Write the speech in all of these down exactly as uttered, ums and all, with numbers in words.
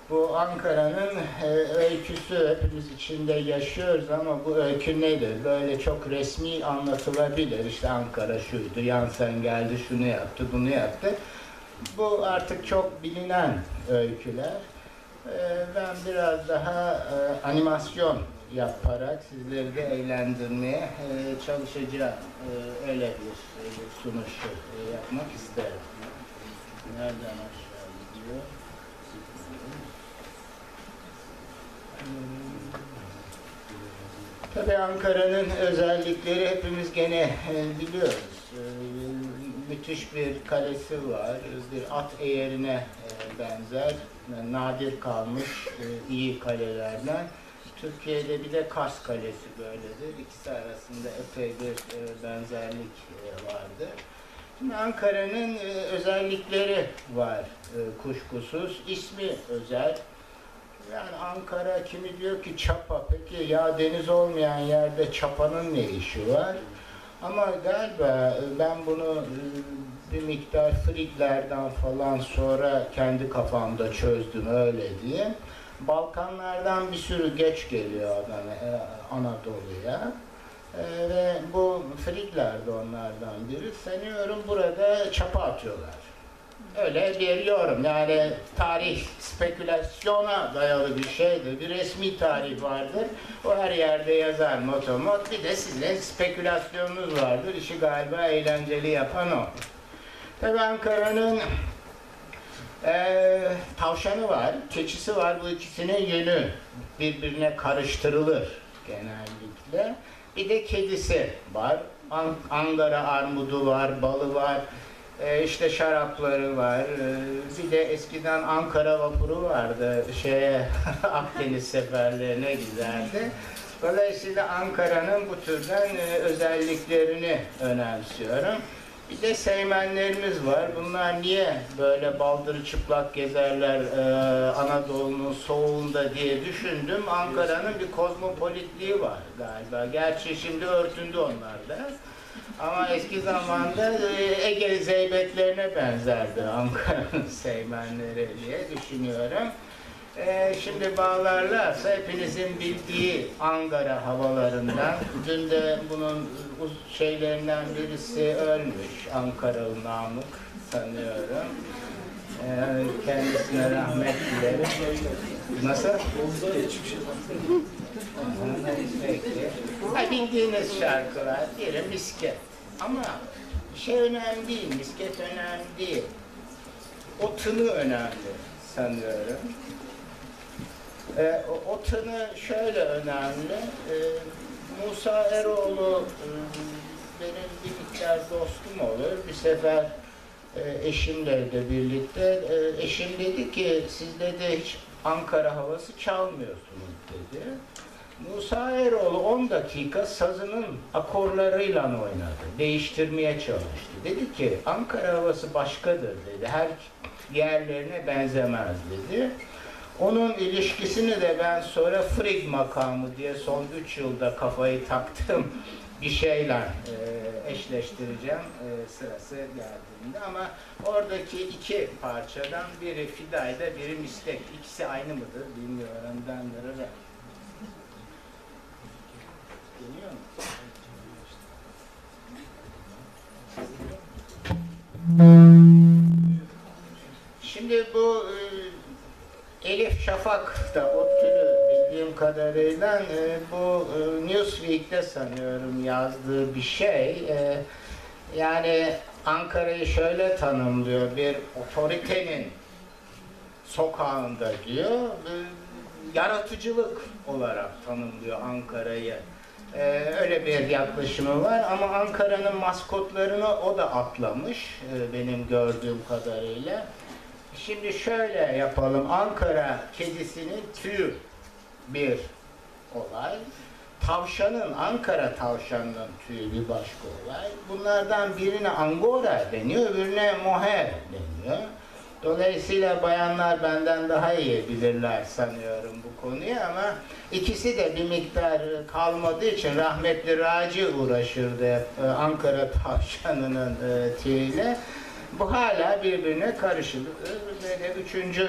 Bu Ankara'nın e, öyküsü hepimiz içinde yaşıyoruz ama bu öykü nedir? Böyle çok resmi anlatılabilir. İşte Ankara şuydu, Yansen geldi, şunu yaptı, bunu yaptı. Bu artık çok bilinen öyküler. E, ben biraz daha e, animasyon yaparak sizleri de eğlendirmeye e, çalışacağım. E, öyle bir e, sunuş e, yapmak isterim. Nereden aşağı gidiyor? Tabii Ankara'nın özellikleri hepimiz gene e, biliyoruz. E, müthiş bir kalesi var, bir at eğerine e, benzer, yani nadir kalmış e, iyi kalelerden. Türkiye'de bir de Kars Kalesi böyledir. İkisi arasında epey bir e, benzerlik e, vardır. Şimdi Ankara'nın e, özellikleri var e, kuşkusuz. İsmi özel. Yani Ankara, kimi diyor ki Çapa. Peki ya deniz olmayan yerde Çapa'nın ne işi var? Ama galiba ben bunu bir miktar Frigler'den falan sonra kendi kafamda çözdüm, öyle diyeyim. Balkanlardan bir sürü göç geliyor Anadolu'ya. Ee, ve bu Frigler de onlardan biri. Sanıyorum burada çapa atıyorlar. Öyle bir yorum. Yani tarih spekülasyona dayalı bir şeydir. Bir resmi tarih vardır. O her yerde yazar motomot. Bir de sizin spekülasyonunuz vardır. İşi galiba eğlenceli yapan o. Tabii Ankara'nın e, tavşanı var, keçisi var. Bu ikisinin yönü birbirine karıştırılır genellikle. Bir de kedisi var. An Ankara armudu var, balı var. Ee, işte şarapları var. Ee, bir de eskiden Ankara vapuru vardı. Şeye Akdeniz seferlerine giderdi. Dolayısıyla Ankara'nın bu türden e, özelliklerini önemsiyorum. Bir de seymenlerimiz var. Bunlar niye böyle baldırı çıplak gezerler e, Anadolu'nun soğuğunda diye düşündüm. Ankara'nın bir kozmopolitliği var galiba. Gerçi şimdi örtündü onlar da. Ama eski zamanda Ege zeybeklerine benzerdi Ankara'nın seymenleri diye düşünüyorum. Ee, şimdi bağlarlarsa hepinizin bildiği Ankara havalarından, dün de bunun şeylerinden birisi ölmüş, Ankaralı Namık sanıyorum. Ee, kendisine rahmet dilerim. Nasıl? Peki. Ha, bildiğiniz şarkılar, diyelim misket. Ama şey önemli değil, misket önemli değil. O tını önemli sanıyorum. Ee, o, o tını şöyle önemli. Ee, Musa Eroğlu e, benim bir miktar dostum olur. Bir sefer e, eşimle de birlikte. E, eşim dedi ki, siz de hiç Ankara havası çalmıyorsunuz dedi. Musa Eroğlu on dakika sazının akorlarıyla oynadı. Değiştirmeye çalıştı. Dedi ki Ankara havası başkadır dedi. Her yerlerine benzemez dedi. Onun ilişkisini de ben sonra Frigg makamı diye son üç yılda kafayı taktım bir şeyle e, eşleştireceğim e, sırası geldiğinde. Ama oradaki iki parçadan biri Fidayda, biri Mistek. İkisi aynı mıdır bilmiyorum. Dendırır. Geliyor mu? Şimdi bu e, Elif Şafak da o türü bildiğim kadarıyla e, bu e, Newsweek'te sanıyorum yazdığı bir şey. E, yani Ankara'yı şöyle tanımlıyor, bir otoritenin sokağında diyor, e, yaratıcılık olarak tanımlıyor Ankara'yı. Ee, öyle bir yaklaşımı var ama Ankara'nın maskotlarını o da atlamış e, benim gördüğüm kadarıyla. Şimdi şöyle yapalım. Ankara kedisinin tüyü bir olay. Tavşanın, Ankara tavşanının tüyü bir başka olay. Bunlardan birine Angora deniyor, öbürüne Mohair deniyor. Dolayısıyla bayanlar benden daha iyi bilirler sanıyorum bu konuyu ama ikisi de bir miktar kalmadığı için rahmetli Raci uğraşırdı e, Ankara tavşanının e, tüyüyle. Bu hala birbirine karışır. Böyle üçüncü e,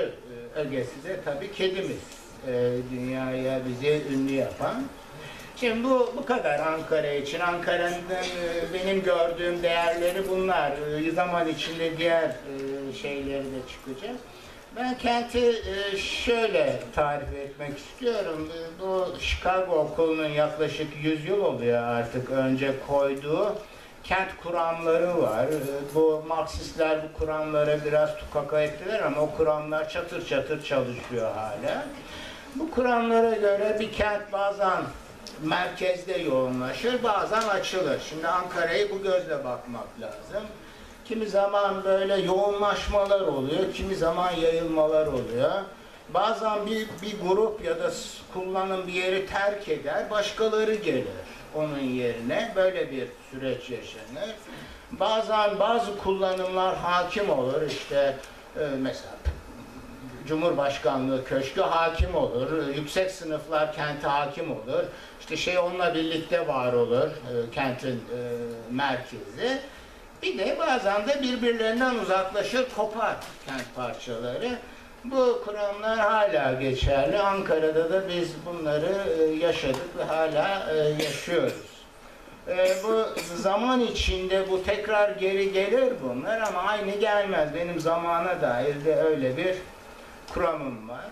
ögesi de tabii kedimiz. E, dünyaya bizi ünlü yapan. Şimdi bu bu kadar Ankara için. Ankara'nın e, benim gördüğüm değerleri bunlar. E, zaman içinde diğer e, şeyleri de çıkacak. Ben kenti e, şöyle tarif etmek istiyorum. E, bu Chicago Okulu'nun yaklaşık yüz yıl oluyor artık önce koyduğu kent kuramları var. E, bu Marksistler bu kuramlara biraz tukaka ettiler ama o kuramlar çatır çatır çalışıyor hala. Bu kuramlara göre bir kent bazen merkezde yoğunlaşır, bazen açılır. Şimdi Ankara'yı bu gözle bakmak lazım. Kimi zaman böyle yoğunlaşmalar oluyor, kimi zaman yayılmalar oluyor. Bazen bir, bir grup ya da kullanım bir yeri terk eder, başkaları gelir onun yerine. Böyle bir süreç yaşanır. Bazen bazı kullanımlar hakim olur. İşte e, mesela Cumhurbaşkanlığı köşkü hakim olur, yüksek sınıflar kente hakim olur. İşte şey onunla birlikte var olur, e, kentin e, merkezi. Bir de bazen de birbirlerinden uzaklaşır, kopar kent parçaları. Bu kuramlar hala geçerli. Ankara'da da biz bunları e, yaşadık ve hala e, yaşıyoruz. E, bu zaman içinde bu tekrar geri gelir bunlar ama aynı gelmez. Benim zamana dair de öyle bir kuramım var.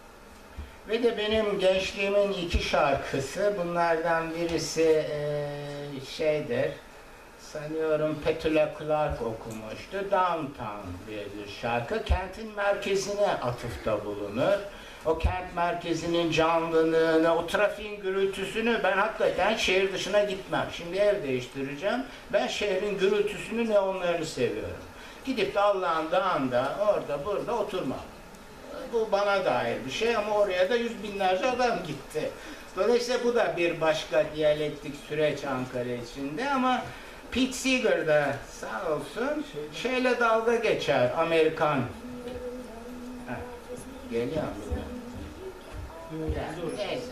Ve de benim gençliğimin iki şarkısı, bunlardan birisi e, şeydir, sanıyorum Petula Clark okumuştu, Downtown diye bir şarkı. Kentin merkezine atıfta bulunur. O kent merkezinin canlılığını, o trafiğin gürültüsünü, ben hakikaten şehir dışına gitmem. Şimdi ev değiştireceğim, ben şehrin gürültüsünü, neonlarını seviyorum. Gidip de Allah'ın dağında, orada, burada oturmam. Bu bana dair bir şey ama oraya da yüz binlerce adam gitti. Dolayısıyla bu da bir başka diyalektik süreç Ankara içinde ama Pete Seeger da sağ olsun şeyle dalga geçer, Amerikan. Heh, geliyor mu? Neyse.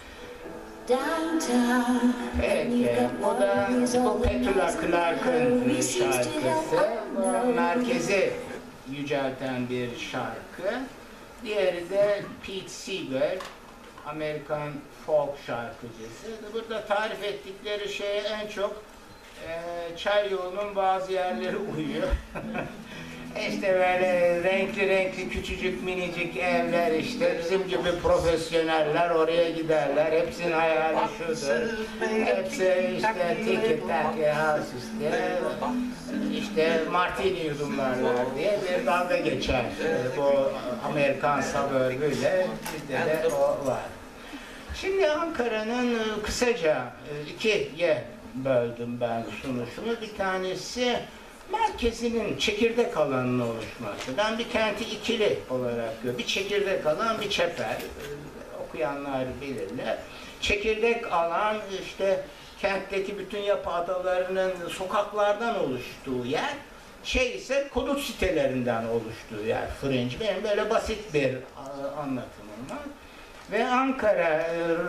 Peki, bu da bu Petula Clark'ın şarkısı. Bu merkezi yücelten bir şarkı. Diğeri de Pete Seeger, Amerikan folk şarkıcısı. Burada tarif ettikleri şeye en çok e, çay yolunun bazı yerleri uyuyor. İşte böyle renkli renkli küçücük minicik evler, işte bizim gibi profesyoneller oraya giderler. Hepsinin hayali şudur. Hepsi işte tiki taki house işte. İşte martini yudumlarlar diye bir dalga geçer. Bu Amerikan suburbüyle bizde de o var. Şimdi Ankara'nın kısaca ikiye böldüm ben şunu şunu. Bir tanesi merkezinin çekirdek alanının oluşması. Ben bir kenti ikili olarak görüyorum. Bir çekirdek alan, bir çeper. Okuyanlar bilirler. Çekirdek alan işte kentteki bütün yapı adalarının sokaklardan oluştuğu yer. Şey ise konut sitelerinden oluştuğu yer. Fringe. Benim böyle basit bir anlatımım var. Ve Ankara,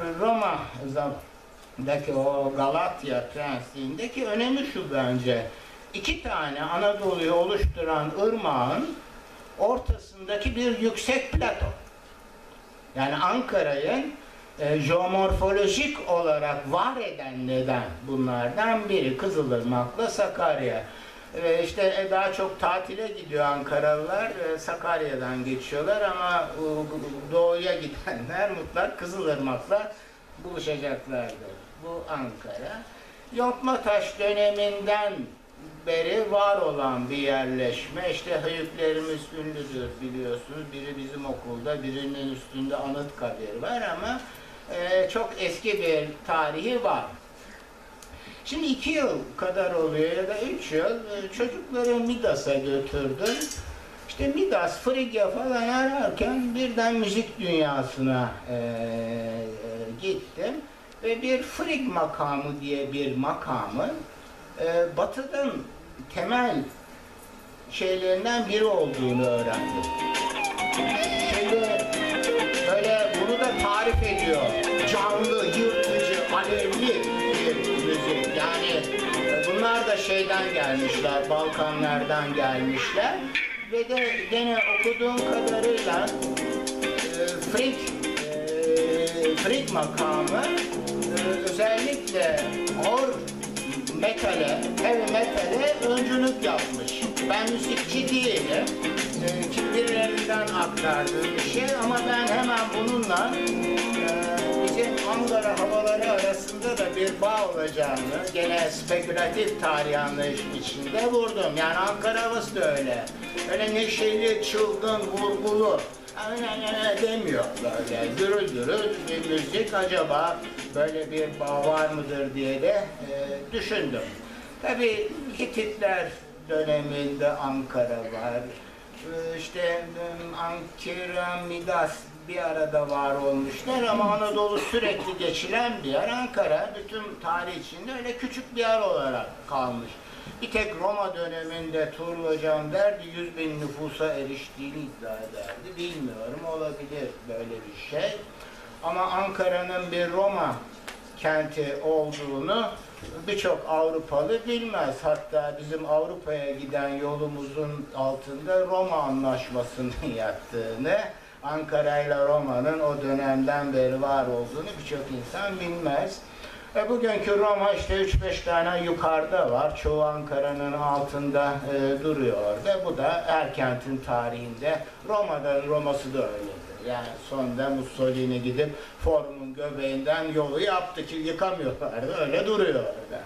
Roma'daki o Galatya Prensliğindeki önemi şu bence. İki tane Anadolu'yu oluşturan ırmağın ortasındaki bir yüksek plato. Yani Ankara'nın e, jeomorfolojik olarak var eden neden bunlardan biri Kızılırmak'la Sakarya. E, işte e, daha çok tatile gidiyor Ankaralılar, e, Sakarya'dan geçiyorlar ama e, doğuya gidenler mutlak Kızılırmak'la buluşacaklardır. Bu Ankara. Yontmataş döneminden beri var olan bir yerleşme. İşte höyüklerimiz ünlüdür biliyorsunuz. Biri bizim okulda, birinin üstünde Anıtkabir var ama e, çok eski bir tarihi var. Şimdi iki yıl kadar oluyor ya da üç yıl e, çocukları Midas'a götürdüm. İşte Midas, Frigya falan ararken birden müzik dünyasına e, e, gittim. Ve bir Frig makamı diye bir makamın e, Batı'dan temel şeylerinden biri olduğunu öğrendim. Şimdi böyle bunu da tarif ediyor. Canlı, yırtıcı, alevli bir müzik. Yani bunlar da şeyden gelmişler, Balkanlardan gelmişler. Ve de gene okuduğum kadarıyla e, Frick, e, Frick makamı e, özellikle ağır metale, heavy metale öncülük yapmış. Ben müzikçi değilim. E, ki birilerinden aktardığım bir şey ama ben hemen bununla e, bizim Ankara havaları arasında da bir bağ olacağını gene spekülatif tarih anlayışı içinde vurdum. Yani Ankara havası da öyle. Öyle neşeli, çılgın, vurgulu demiyor böyle. Gürül gürül bir müzik, acaba böyle bir bağ var mıdır diye de e, düşündüm. Tabii Hititler döneminde Ankara var. E, işte Ankara, Midas bir arada var olmuşlar ama Anadolu sürekli geçilen bir yer. Ankara bütün tarih içinde öyle küçük bir yer olarak kalmış. Bir tek Roma döneminde Tuğrul Hocam derdi yüz bin nüfusa eriştiğini iddia ederdi. Bilmiyorum, olabilir böyle bir şey. Ama Ankara'nın bir Roma kenti olduğunu birçok Avrupalı bilmez. Hatta bizim Avrupa'ya giden yolumuzun altında Roma Anlaşması'nın yattığını, Ankara ile Roma'nın o dönemden beri var olduğunu birçok insan bilmez. E bugünkü Roma işte üç beş tane yukarıda var. Çoğu Ankara'nın altında e, duruyor orada. Bu da Erkent'in tarihinde Roma'da, Roma'sı da öyledir. Yani sonunda Mussolini gidip Forum'un göbeğinden yolu yaptı ki yıkamıyorlardı. Öyle duruyor orada.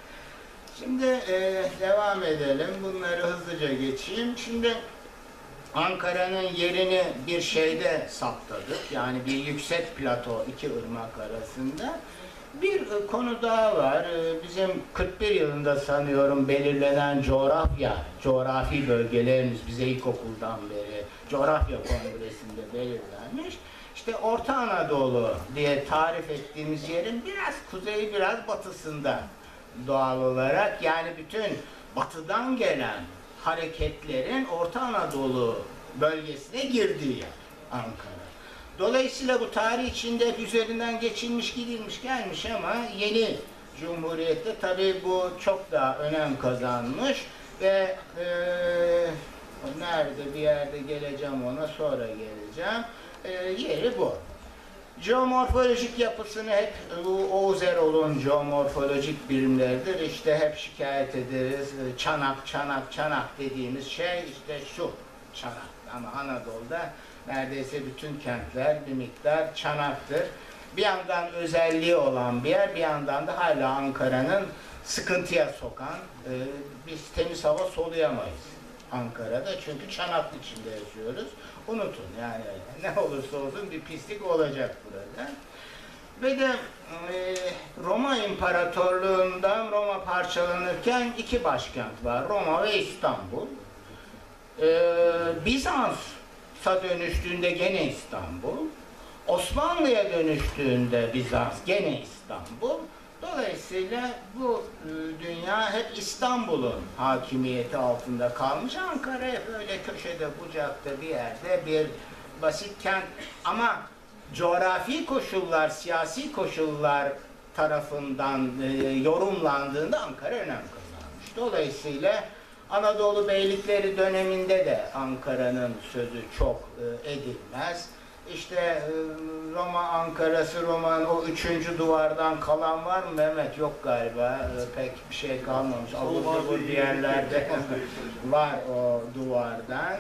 Şimdi e, devam edelim. Bunları hızlıca geçeyim. Şimdi Ankara'nın yerini bir şeyde saptadık. Yani bir yüksek plato iki ırmak arasında. Bir konu daha var. Bizim kırk bir yılında sanıyorum belirlenen coğrafya, coğrafi bölgelerimiz bize ilkokuldan beri coğrafya kongresinde belirlenmiş. İşte Orta Anadolu diye tarif ettiğimiz yerin biraz kuzeyi, biraz batısında doğal olarak. Yani bütün batıdan gelen hareketlerin Orta Anadolu bölgesine girdiği yer Ankara. Dolayısıyla bu tarih içinde üzerinden geçilmiş, gidilmiş, gelmiş ama yeni Cumhuriyet'te tabii bu çok daha önem kazanmış ve e, nerede bir yerde geleceğim, ona sonra geleceğim. E, yeri bu. Geomorfolojik yapısını hep Oğuz Erol'un geomorfolojik birimleridir. İşte hep şikayet ederiz. Çanak, çanak, çanak dediğimiz şey işte şu çanak. Ama Anadolu'da neredeyse bütün kentler bir miktar çanaktır. Bir yandan özelliği olan bir yer, bir yandan da hala Ankara'nın sıkıntıya sokan, e, biz temiz hava soluyamayız Ankara'da. Çünkü çanak içinde yaşıyoruz. Unutun yani ne olursa olsun bir pislik olacak burada. Ve de e, Roma İmparatorluğu'ndan Roma parçalanırken iki başkent var. Roma ve İstanbul. E, Bizans'a dönüştüğünde gene İstanbul. Osmanlı'ya dönüştüğünde Bizans gene İstanbul. Dolayısıyla bu e, dünya hep İstanbul'un hakimiyeti altında kalmış. Ankara hep öyle köşede, bucakta bir yerde bir basit kent. Ama coğrafi koşullar, siyasi koşullar tarafından e, yorumlandığında Ankara önem kazanmış. Dolayısıyla Anadolu Beylikleri döneminde de Ankara'nın sözü çok e, edilmez. İşte Roma Ankara'sı, Roma'nın o üçüncü duvardan kalan var mı Mehmet? Yok galiba. Pek bir şey kalmamış. Avrupa bir yerlerde var o duvardan.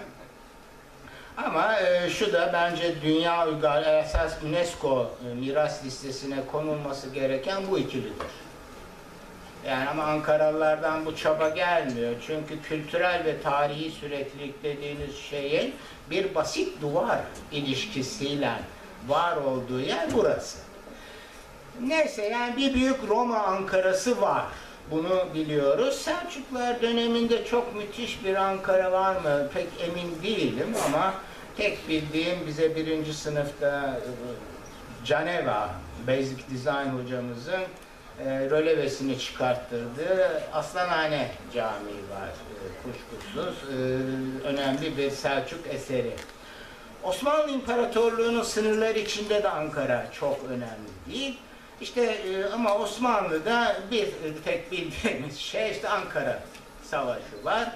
Ama e, şu da bence dünya uygar, esas UNESCO miras listesine konulması gereken bu ikilidir. Yani ama Ankaralılardan bu çaba gelmiyor. Çünkü kültürel ve tarihi süreklilik dediğiniz şeyin bir basit duvar ilişkisiyle var olduğu yer burası. Neyse yani bir büyük Roma Ankara'sı var. Bunu biliyoruz. Selçuklular döneminde çok müthiş bir Ankara var mı? Pek emin değilim ama tek bildiğim bize birinci sınıfta Caneva Basic Design hocamızın E, rölevesini çıkarttırdığı Aslanhane Camii var e, kuşkusuz. E, önemli bir Selçuk eseri. Osmanlı İmparatorluğu'nun sınırları içinde de Ankara çok önemli değil. İşte e, ama Osmanlı'da bir tek bildiğimiz şey işte Ankara Savaşı var.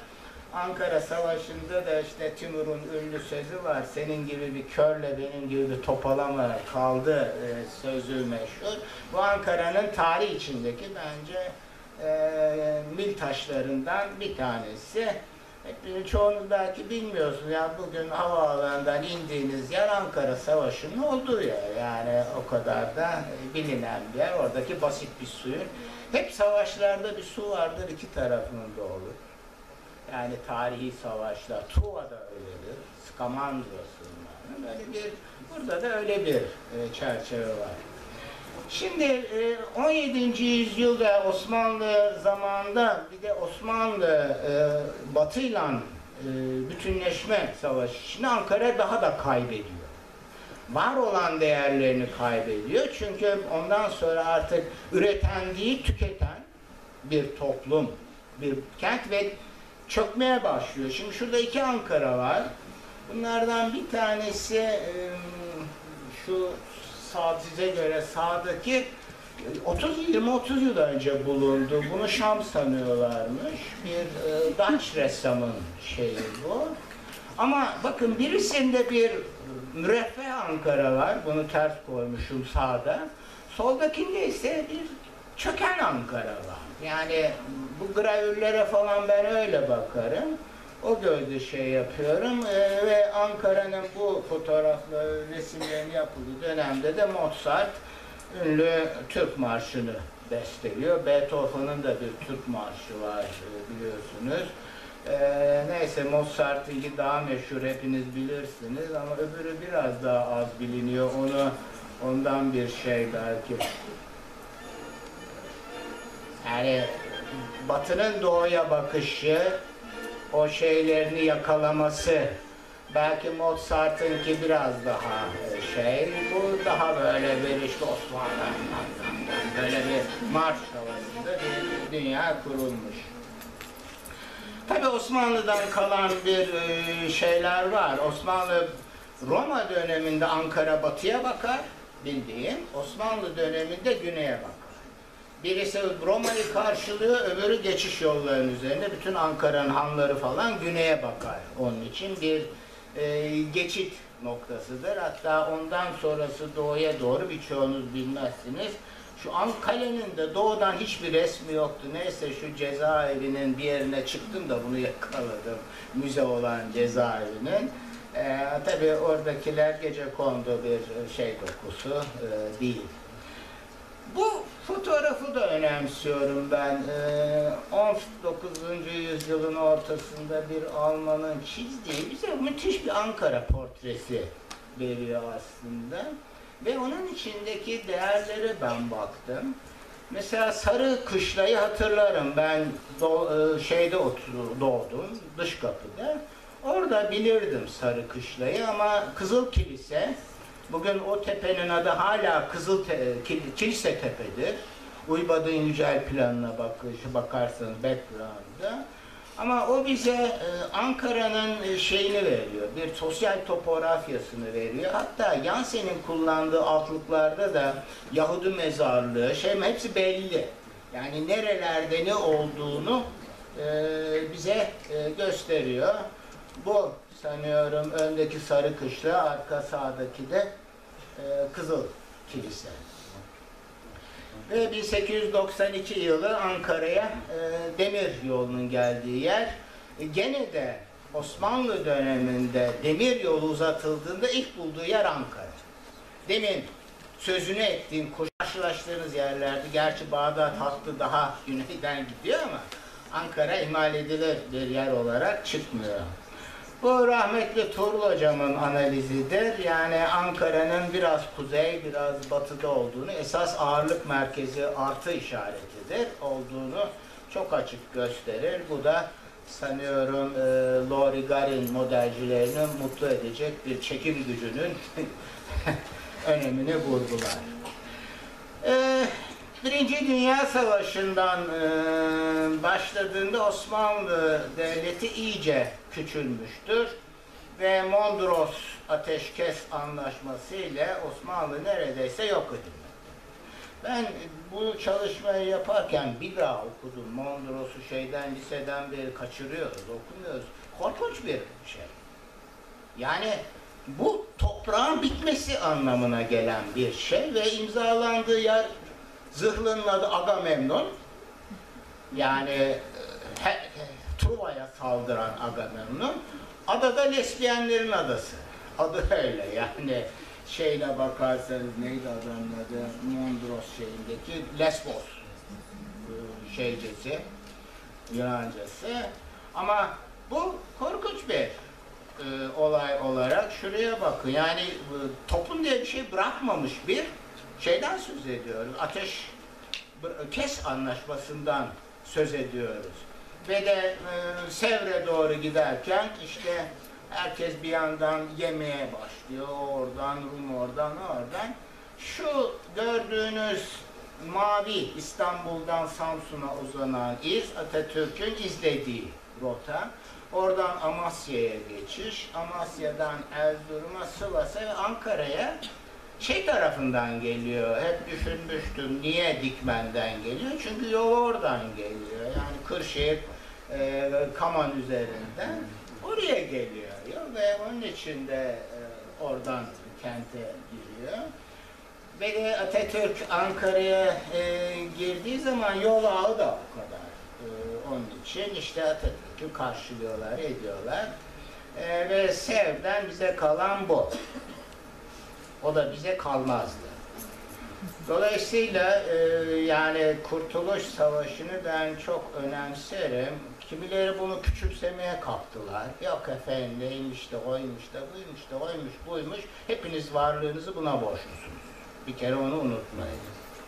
Ankara Savaşı'nda da işte Timur'un ünlü sözü var. Senin gibi bir körle benim gibi bir topalama kaldı e, sözü meşhur. Bu Ankara'nın tarih içindeki bence e, mil taşlarından bir tanesi. Hep, çoğunuz belki bilmiyorsunuz. Yani bugün havaalanından indiğiniz yer Ankara Savaşı'nın olduğu yer. Yani o kadar da bilinen bir yer. Oradaki basit bir suyun. Hep savaşlarda bir su vardır, iki tarafında olur. Yani tarihi savaşlar, Truva'da öyledir, Scamandrios'un böyle bir, burada da öyle bir e, çerçeve var. Şimdi e, on yedinci yüzyılda Osmanlı zamanında bir de Osmanlı e, Batı'yla e, bütünleşme savaşı için Ankara daha da kaybediyor. Var olan değerlerini kaybediyor çünkü ondan sonra artık üreten değil tüketen bir toplum, bir kent ve çökmeye başlıyor. Şimdi şurada iki Ankara var. Bunlardan bir tanesi e, şu sağ, size göre sağdaki otuz yirmi otuz yıl önce bulundu. Bunu Şam sanıyorlarmış. Bir e, Dutch ressamın şeyi bu. Ama bakın birisinde bir müreffeh Ankara var. Bunu ters koymuşum sağda. Soldakinde ise bir çöken Ankara var. Yani bu gravürlere falan ben öyle bakarım. O gözle şey yapıyorum ee, ve Ankara'nın bu fotoğrafları, resimlerin yapıldığı dönemde de Mozart ünlü Türk Marşı'nı besteliyor. Beethoven'ın da bir Türk Marşı var biliyorsunuz. Ee, neyse Mozart'ınki daha meşhur, hepiniz bilirsiniz ama öbürü biraz daha az biliniyor. Onu ondan bir şey belki. Yani Batı'nın doğuya bakışı, o şeylerini yakalaması, belki Mozart'ınki biraz daha şey, bu daha böyle bir işte Osmanlı, böyle bir marş havasında bir dünya kurulmuş. Tabii Osmanlı'dan kalan bir şeyler var. Osmanlı Roma döneminde Ankara batıya bakar, bildiğim. Osmanlı döneminde güneye bakar. Birisi Roma'yı karşılıyor, öbürü geçiş yollarının üzerinde. Bütün Ankara'nın hanları falan güneye bakar. Onun için bir e, geçit noktasıdır. Hatta ondan sonrası doğuya doğru, birçoğunuz bilmezsiniz. Şu Ankara'nın da doğudan hiçbir resmi yoktu. Neyse şu cezaevinin bir yerine çıktım da bunu yakaladım. Müze olan cezaevinin. Ee, tabii oradakiler gecekondu bir şey dokusu e, değil. Bu fotoğrafı da önemsiyorum ben. Ee, on dokuzuncu yüzyılın ortasında bir Almanın çizdiği bize müthiş bir Ankara portresi veriyor aslında. Ve onun içindeki değerlere ben baktım. Mesela Sarı Kışla'yı hatırlarım. Ben do şeyde doğdum, dış kapıda. Orada bilirdim Sarı Kışla'yı ama Kızıl Kilise, bugün o tepenin adı hala Kızıl Te Kilise Tepe'dir. Uybadın Yücel planına bak bakarsanız background'da. Ama o bize e, Ankara'nın şeyini veriyor, bir sosyal topografyasını veriyor. Hatta Jansen'in kullandığı altlıklarda da Yahudi mezarlığı, şey hepsi belli. Yani nerelerde ne olduğunu e, bize e, gösteriyor. Bu sanıyorum öndeki Sarı Kışla, arka sağdaki de e, Kızıl Kilise. Ve bin sekiz yüz doksan iki yılı Ankara'ya e, demir yolunun geldiği yer. E, gene de Osmanlı döneminde demir yolu uzatıldığında ilk bulduğu yer Ankara. Demin sözünü ettiğim, karşılaştığınız yerlerde, gerçi Bağdat hattı daha güneyden gidiyor ama Ankara ihmal edilir bir yer olarak çıkmıyor. Bu rahmetli Tuğrul Hocam'ın analizidir. Yani Ankara'nın biraz kuzey, biraz batıda olduğunu, esas ağırlık merkezi artı işaretidir olduğunu çok açık gösterir. Bu da sanıyorum e, Lori Garin modelcilerini mutlu edecek bir çekim gücünün önemini vurgular. E, Birinci Dünya Savaşı'ndan e, başladığında Osmanlı Devleti iyice küçülmüştür ve Mondros Ateşkes Anlaşması ile Osmanlı neredeyse yok edildi. Ben bu çalışmayı yaparken bir daha okudum. Mondros'u şeyden, liseden beri kaçırıyoruz, okumuyoruz. Korkunç bir şey. Yani bu toprağın bitmesi anlamına gelen bir şey ve imzalandığı yer, zırhlının adı Agamemnon. Yani he, Truva'ya saldıran Agamemnon. Ada da lesbiyenlerin adası. Adı öyle yani. Şeyle bakarsanız neydi adamın adı? Mondros şeyindeki Lesbos şeycesi, Yunancası. Ama bu korkunç bir e, olay olarak şuraya bakın. Yani e, toplum diye bir şey bırakmamış bir şeyden söz ediyoruz. Ateş kes anlaşmasından söz ediyoruz. Ve de e, Sevr'e doğru giderken işte herkes bir yandan yemeye başlıyor. Oradan, Rum oradan, oradan. Şu gördüğünüz mavi İstanbul'dan Samsun'a uzanan iz Atatürk'ün izlediği rota. Oradan Amasya'ya geçiş, Amasya'dan Erzurum'a, Sivas'a ve Ankara'ya şey tarafından geliyor. Hep düşünmüştüm niye Dikmen'den geliyor? Çünkü yol oradan geliyor. Yani Kırşehir, e, Kaman üzerinden oraya geliyor. Ve onun için de e, oradan kente giriyor. Ve de Atatürk Ankara'ya e, girdiği zaman yol ağı da o kadar. E, onun için işte Atatürk'ü karşılıyorlar, ediyorlar. E, ve Sevr'den bize kalan bu. O da bize kalmazdı. Dolayısıyla e, yani Kurtuluş Savaşı'nı ben çok önemserim. Kimileri bunu küçümsemeye kalktılar. Yok efendim neymiş de oymuş da buymuş da oymuş buymuş. Hepiniz varlığınızı buna borçlusunuz. Bir kere onu unutmayın.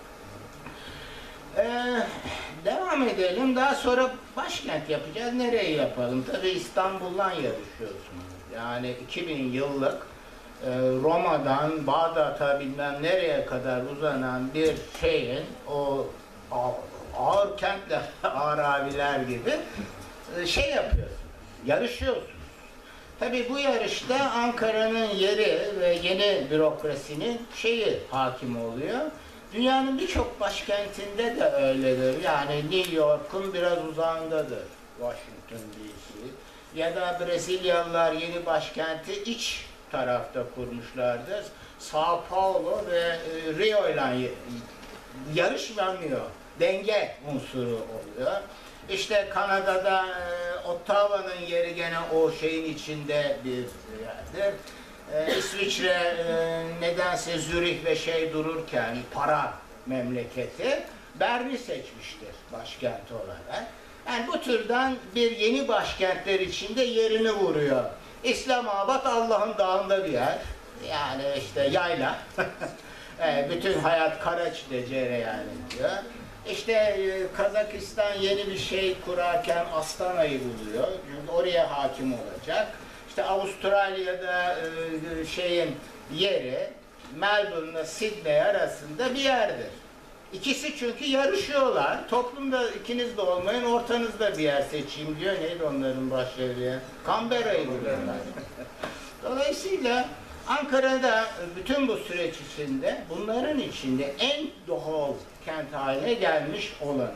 Ee, devam edelim. Daha sonra başkent yapacağız. Nereye yapalım? Tabii İstanbul'dan yarışıyorsunuz. Yani iki bin yıllık e, Roma'dan Bağdat'a bilmem nereye kadar uzanan bir şeyin o ağır kentler, Arabiler gibi e, şey yapıyorsunuz. Yarışıyorsunuz. Tabii bu yarışta Ankara'nın yeri ve yeni bürokrasinin şeyi hakim oluyor. Dünyanın birçok başkentinde de öyledir. Yani New York'un biraz uzağındadır. Washington D C Ya da Brezilyalılar yeni başkenti iç tarafta kurmuşlardır. Sao Paulo ve e, Rio ile yarışmamıyor. Denge unsuru oluyor. İşte Kanada'da e, Ottawa'nın yeri gene o şeyin içinde bir yerdir. E, İsviçre e, nedense Zürih ve şey dururken para memleketi Bern'i seçmiştir başkent olarak. Yani bu türden bir yeni başkentler içinde yerini vuruyor. İslamabad Allah'ın dağında bir yer. Yani işte yayla. e, bütün hayat Karaçi'de cereyan ediyor. İşte e, Kazakistan yeni bir şey kurarken Astana'yı buluyor. Çünkü oraya hakim olacak. İşte Avustralya'da e, şeyin yeri Melbourne'la Sydney arasında bir yerdir. İkisi çünkü yarışıyorlar. Toplumda ikiniz de olmayın, ortanızda bir yer seçeyim diyor. Neydi onların başları ya? Canberra'yı buluyorlar. Dolayısıyla Ankara'da bütün bu süreç içinde, bunların içinde en doğal kent haline gelmiş olanı.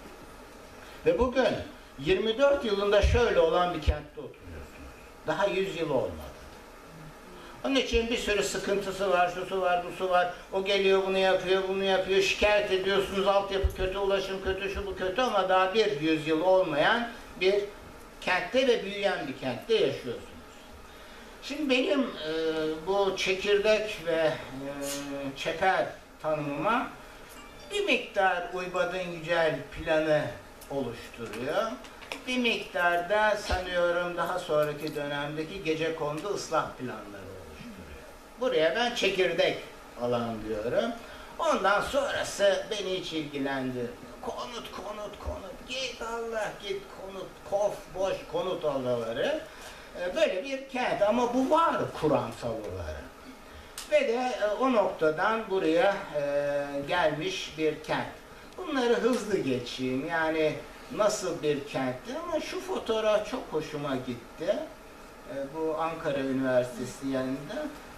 Ve bugün yirmi dört yılında şöyle olan bir kentte oturuyorsunuz. Daha yüz yıl olmadı. Onun için bir sürü sıkıntısı var, şusu var, busu var. O geliyor, bunu yapıyor, bunu yapıyor. Şikayet ediyorsunuz, altyapı kötü, ulaşım kötü, şu bu kötü ama daha bir yüzyıl olmayan bir kentte ve büyüyen bir kentte yaşıyorsunuz. Şimdi benim e, bu çekirdek ve e, çeper tanımıma bir miktar Uybadın Yücel planı oluşturuyor. Bir miktarda sanıyorum daha sonraki dönemdeki gecekondu ıslah planları oluşturuyor. Buraya ben çekirdek alan diyorum. Ondan sonrası beni hiç ilgilendirmiyor. Konut, konut, konut. Git Allah git konut, kof, boş konut adaları. Böyle bir kent ama bu var kuramsal olarak. Ve de o noktadan buraya gelmiş bir kent. Bunları hızlı geçeyim. Yani nasıl bir kentti ama şu fotoğraf çok hoşuma gitti. Bu Ankara Üniversitesi yanında.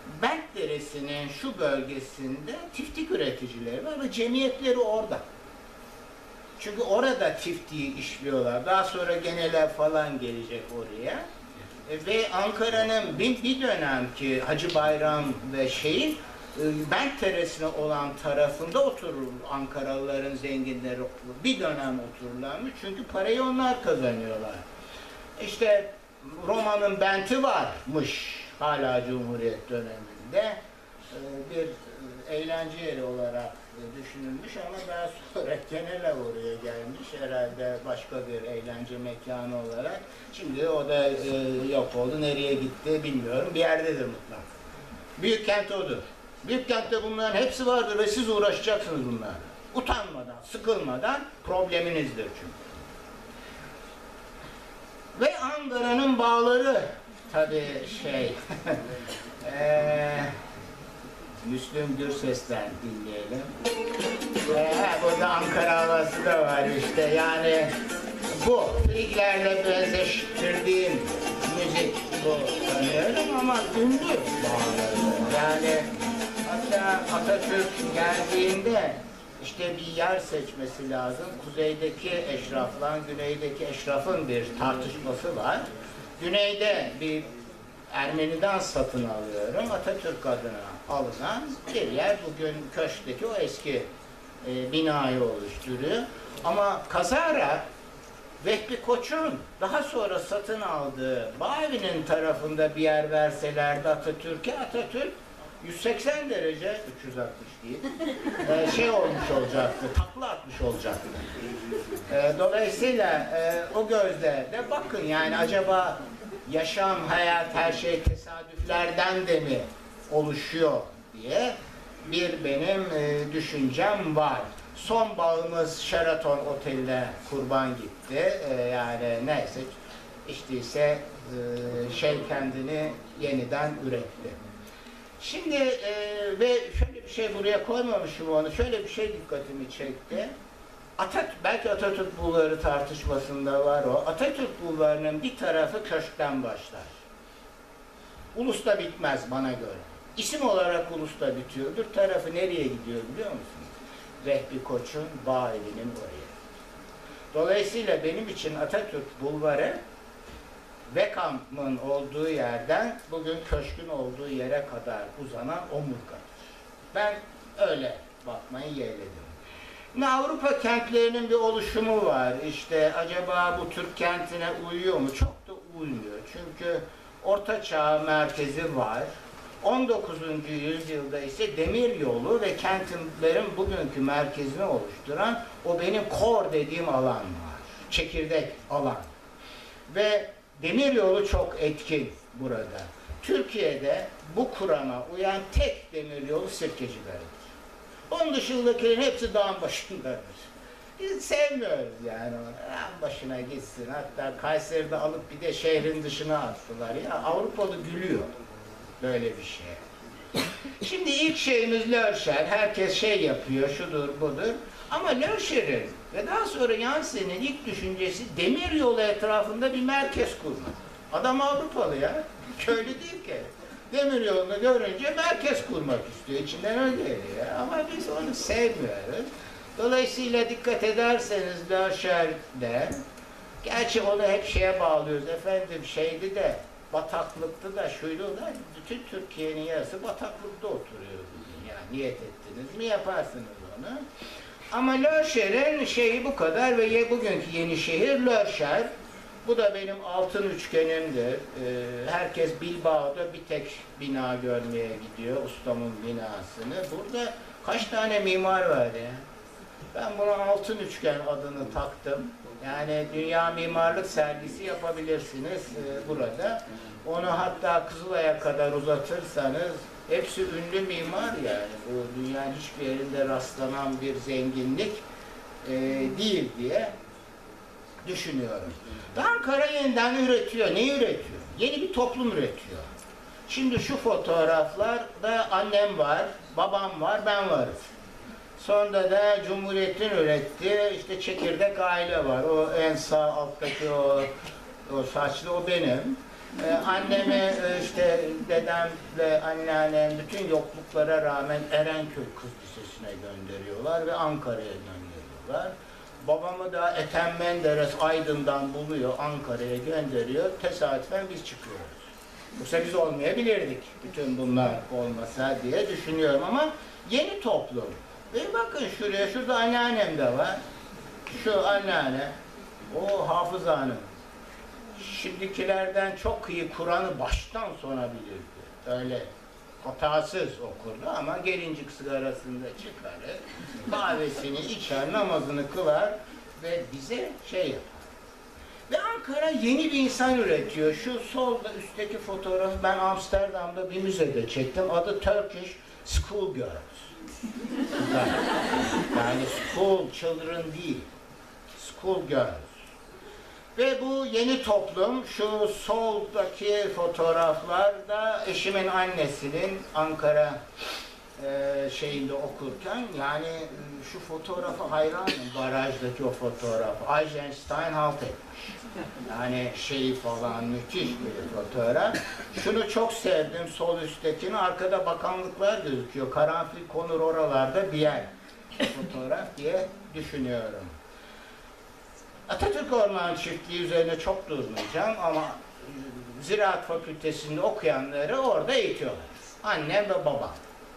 Bentdere'sinin şu bölgesinde tiftik üreticileri var ve cemiyetleri orada. Çünkü orada tiftiği işliyorlar. Daha sonra geneler falan gelecek oraya. E, ve Ankara'nın bir, bir dönemki Hacı Bayram ve şeyin e, Bentdere'sine olan tarafında oturur Ankaralıların zenginleri. Bir dönem otururlarmış. Çünkü parayı onlar kazanıyorlar. İşte Roma'nın Bent'i varmış hala Cumhuriyet döneminde. E, bir eğlence yeri olarak düşünülmüş ama daha sonra genel oraya gelmiş herhalde başka bir eğlence mekanı olarak. Şimdi o da e, yok oldu. Nereye gitti bilmiyorum. Bir yerdedir mutlaka. Büyük kent odur. Büyük kentte bunların hepsi vardır ve siz uğraşacaksınız bunlarla. Utanmadan, sıkılmadan probleminizdir çünkü. Ve Ankara'nın bağları tabii şey eee Müslüm Gürses'ten dinleyelim. Ee, burada Ankara havası da var işte yani bu friklerle benzeştirdiğim müzik bu sanıyorum ama ünlü bağları. Yani hatta Atatürk geldiğinde işte bir yer seçmesi lazım. Kuzeydeki eşrafla güneydeki eşrafın bir tartışması var. Güneyde bir Ermeni'den satın alıyorum. Atatürk adına alınan bir yer bugün köşkteki o eski e, binayı oluşturuyor. Ama kazara Vehbi Koç'un daha sonra satın aldığı Bağevi'nin tarafında bir yer verselerdi Atatürk'e, Atatürk yüz seksen derece, üç yüz altmış değil, e, şey olmuş olacaktı, takla atmış olacaktı. E, dolayısıyla e, o gözle de bakın yani acaba yaşam, hayat, her şey tesadüflerden de mi oluşuyor diye bir benim e, düşüncem var. Son bağımız Sheraton Otel'de kurban gitti. E, yani neyse işte e, şey kendini yeniden üretti. Şimdi e, ve şöyle bir şey buraya koymamışım onu. Şöyle bir şey dikkatimi çekti. Atatürk, belki Atatürk Bulvarı tartışmasında var o. Atatürk Bulvarı'nın bir tarafı köşkten başlar. Ulus'ta bitmez bana göre. İsim olarak Ulus'ta bitiyor. Öbür tarafı nereye gidiyor biliyor musunuz? Vehbi Koç'un Bağevi'nin oraya. Dolayısıyla benim için Atatürk Bulvarı Beckham'ın olduğu yerden bugün köşkün olduğu yere kadar uzanan omurgadır. Ben öyle bakmayı yeğledim. Avrupa kentlerinin bir oluşumu var. İşte acaba bu Türk kentine uyuyor mu? Çok da uymuyor. Çünkü Orta Çağ merkezi var. on dokuzuncu yüzyılda ise demir yolu ve kentlerin bugünkü merkezini oluşturan o benim core dediğim alan var. Çekirdek alan. Ve demir yolu çok etkin burada. Türkiye'de bu kurama uyan tek demir yolu Sirkeciler'dir. Onun dışındakilerin hepsi dağın başındadır. Biz sevmiyoruz yani onu. Dağın başına gitsin. Hatta Kayseri'de alıp bir de şehrin dışına attılar. Ya Avrupalı gülüyor böyle bir şeye. Şimdi ilk şeyimiz Lörşer. Herkes şey yapıyor, şudur budur. Ama Lörşer'in ve daha sonra Yansen'in ilk düşüncesi demir yolu etrafında bir merkez kurmak. Adam Avrupalı ya. Köylü değil ki. Demir yolunu görünce merkez kurmak istiyor. İçinden öyle geliyor. Ama biz onu sevmiyoruz. Dolayısıyla dikkat ederseniz Lörşer'de, gerçi onu hep şeye bağlıyoruz. Efendim şeydi de, bataklıktı da, şuydu da, bütün Türkiye'nin yarısı bataklıkta oturuyor bugün. Yani niyet ettiniz mi yaparsınız onu. Ama Lörşer'in şeyi bu kadar ve bugünkü Yenişehir Lörşer. Bu da benim altın üçgenimdir. Ee, herkes Bilbao'da bir tek bina görmeye gidiyor, ustamın binasını. Burada kaç tane mimar var ya? Ben buna altın üçgen adını taktım. Yani dünya mimarlık sergisi yapabilirsiniz e, burada. Onu hatta Kızılay'a kadar uzatırsanız hepsi ünlü mimar yani. Bu dünyanın hiçbir yerinde rastlanan bir zenginlik e, değil diye düşünüyorum. Ankara yeniden üretiyor. Ne üretiyor? Yeni bir toplum üretiyor. Şimdi şu fotoğraflarda annem var, babam var, ben varız. Sonra da Cumhuriyet'in ürettiği işte çekirdek aile var. O en sağ alttaki o, o saçlı o benim. Ee, annemi e, işte dedemle anneannem bütün yokluklara rağmen Erenköy Kız Lisesi'ne gönderiyorlar ve Ankara'ya gönderiyorlar. Babamı da Ethem Menderes Aydın'dan buluyor, Ankara'ya gönderiyor. Tesadüfen biz çıkıyoruz. Yoksa biz olmayabilirdik bütün bunlar olmasa diye düşünüyorum ama yeni toplum. Ve bakın şuraya, şurada anneannem de var. Şu anneanne, o Hafız Hanım. Şimdikilerden çok iyi Kur'an'ı baştan sona bilirdi. Öyle hatasız okurdu ama gelincik sigarasını da çıkarır, kahvesini içer, namazını kılar ve bize şey yapar. Ve Ankara yeni bir insan üretiyor. Şu solda üstteki fotoğrafı ben Amsterdam'da bir müzede çektim. Adı Turkish School Girls. Yani school children değil. School girls. Ve bu yeni toplum, şu soldaki fotoğraflar da eşimin annesinin Ankara e, şeyinde okurken, yani şu fotoğrafa hayranım, barajdaki o fotoğraf. Eisenstein halt etmiş. Yani şey falan müthiş bir fotoğraf. Şunu çok sevdim, sol üsttekini, arkada bakanlıklar gözüküyor. Karanfil konur oralarda bir yer. Fotoğraf diye düşünüyorum. Atatürk Orman Çiftliği üzerine çok durmayacağım ama Ziraat Fakültesi'nde okuyanları orada eğitiyorlar. Annem ve babam.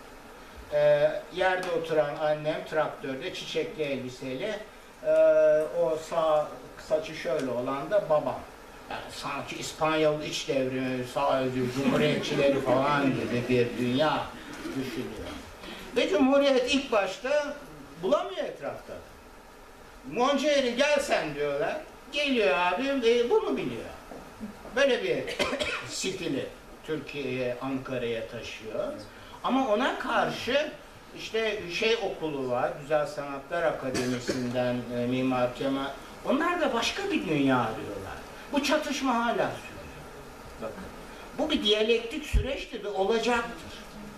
Ee, yerde oturan annem traktörde çiçekli elbiseli, ee, o sağ saçı şöyle olan da babam. Yani sanki İspanyol iç devrimi, sağ cumhuriyetçileri falan gibi bir dünya düşünüyor. Ve Cumhuriyet ilk başta bulamıyor etrafta. Monceri gelsen diyorlar. Geliyor abi ve bunu biliyor. Böyle bir stili Türkiye'ye, Ankara'ya taşıyor. Ama ona karşı işte şey okulu var, Güzel Sanatlar Akademisi'nden e, Mimar Kemal. Onlar da başka bir dünya arıyorlar. Bu çatışma hala sürüyor. Bakın. Bu bir diyalektik süreçti ve olacaktır.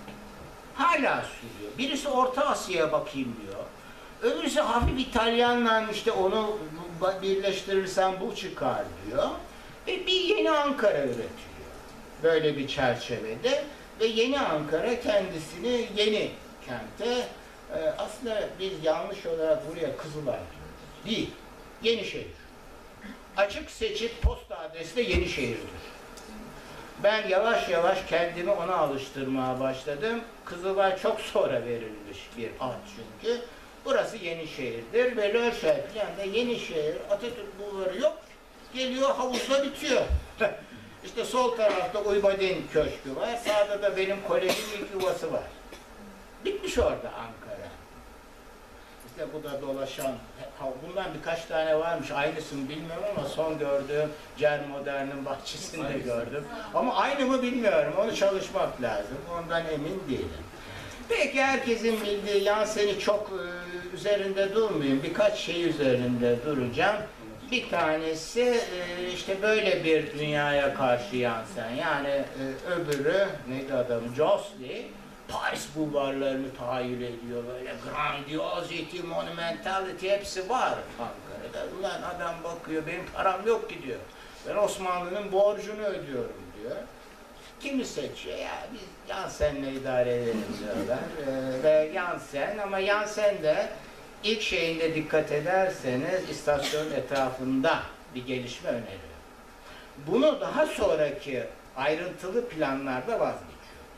Hala sürüyor. Birisi Orta Asya'ya bakayım diyor. Öbürüsü hafif İtalyanla işte onu birleştirirsen bu çıkar diyor. Ve bir yeni Ankara üretiyor. Böyle bir çerçevede. Ve yeni Ankara kendisini yeni kente, e, aslında biz yanlış olarak buraya Kızılay diyoruz. Değil. Yenişehir. Açık seçik posta adresi de Yenişehir'dir. Ben yavaş yavaş kendimi ona alıştırmaya başladım. Kızılay çok sonra verilmiş bir ad çünkü. Burası Yenişehir'dir ve Lörşehir yani Yenişehir, Atatürk Bulvarı yok. Geliyor havuzda bitiyor. İşte sol tarafta Uybadin Köşkü var. Sağda da benim kolejin ilk yuvası var. Bitmiş orada Ankara. İşte bu da dolaşan, bundan birkaç tane varmış, aynısını bilmiyorum ama son gördüğüm Cer Modern'in bahçesinde gördüm. Ama aynı mı bilmiyorum, onu çalışmak lazım, ondan emin değilim. Peki herkesin bildiği Jansen'i çok e, üzerinde durmayayım, birkaç şey üzerinde duracağım. Bir tanesi e, işte böyle bir dünyaya karşı Jansen, yani e, öbürü neydi adamı, Josli, Paris bulvarlarını tahayyül ediyor, böyle grandiosity, monumentality hepsi var Ankara'da. Ulan adam bakıyor, benim param yok ki diyor. Ben Osmanlı'nın borcunu ödüyorum diyor. Kimi seçiyor? Ya biz Jansen'le idare edelim diyorlar. Ee, ve Jansen, ama Jansen de ilk şeyinde dikkat ederseniz istasyonun etrafında bir gelişme öneriyor. Bunu daha sonraki ayrıntılı planlarda vazgeçiyor.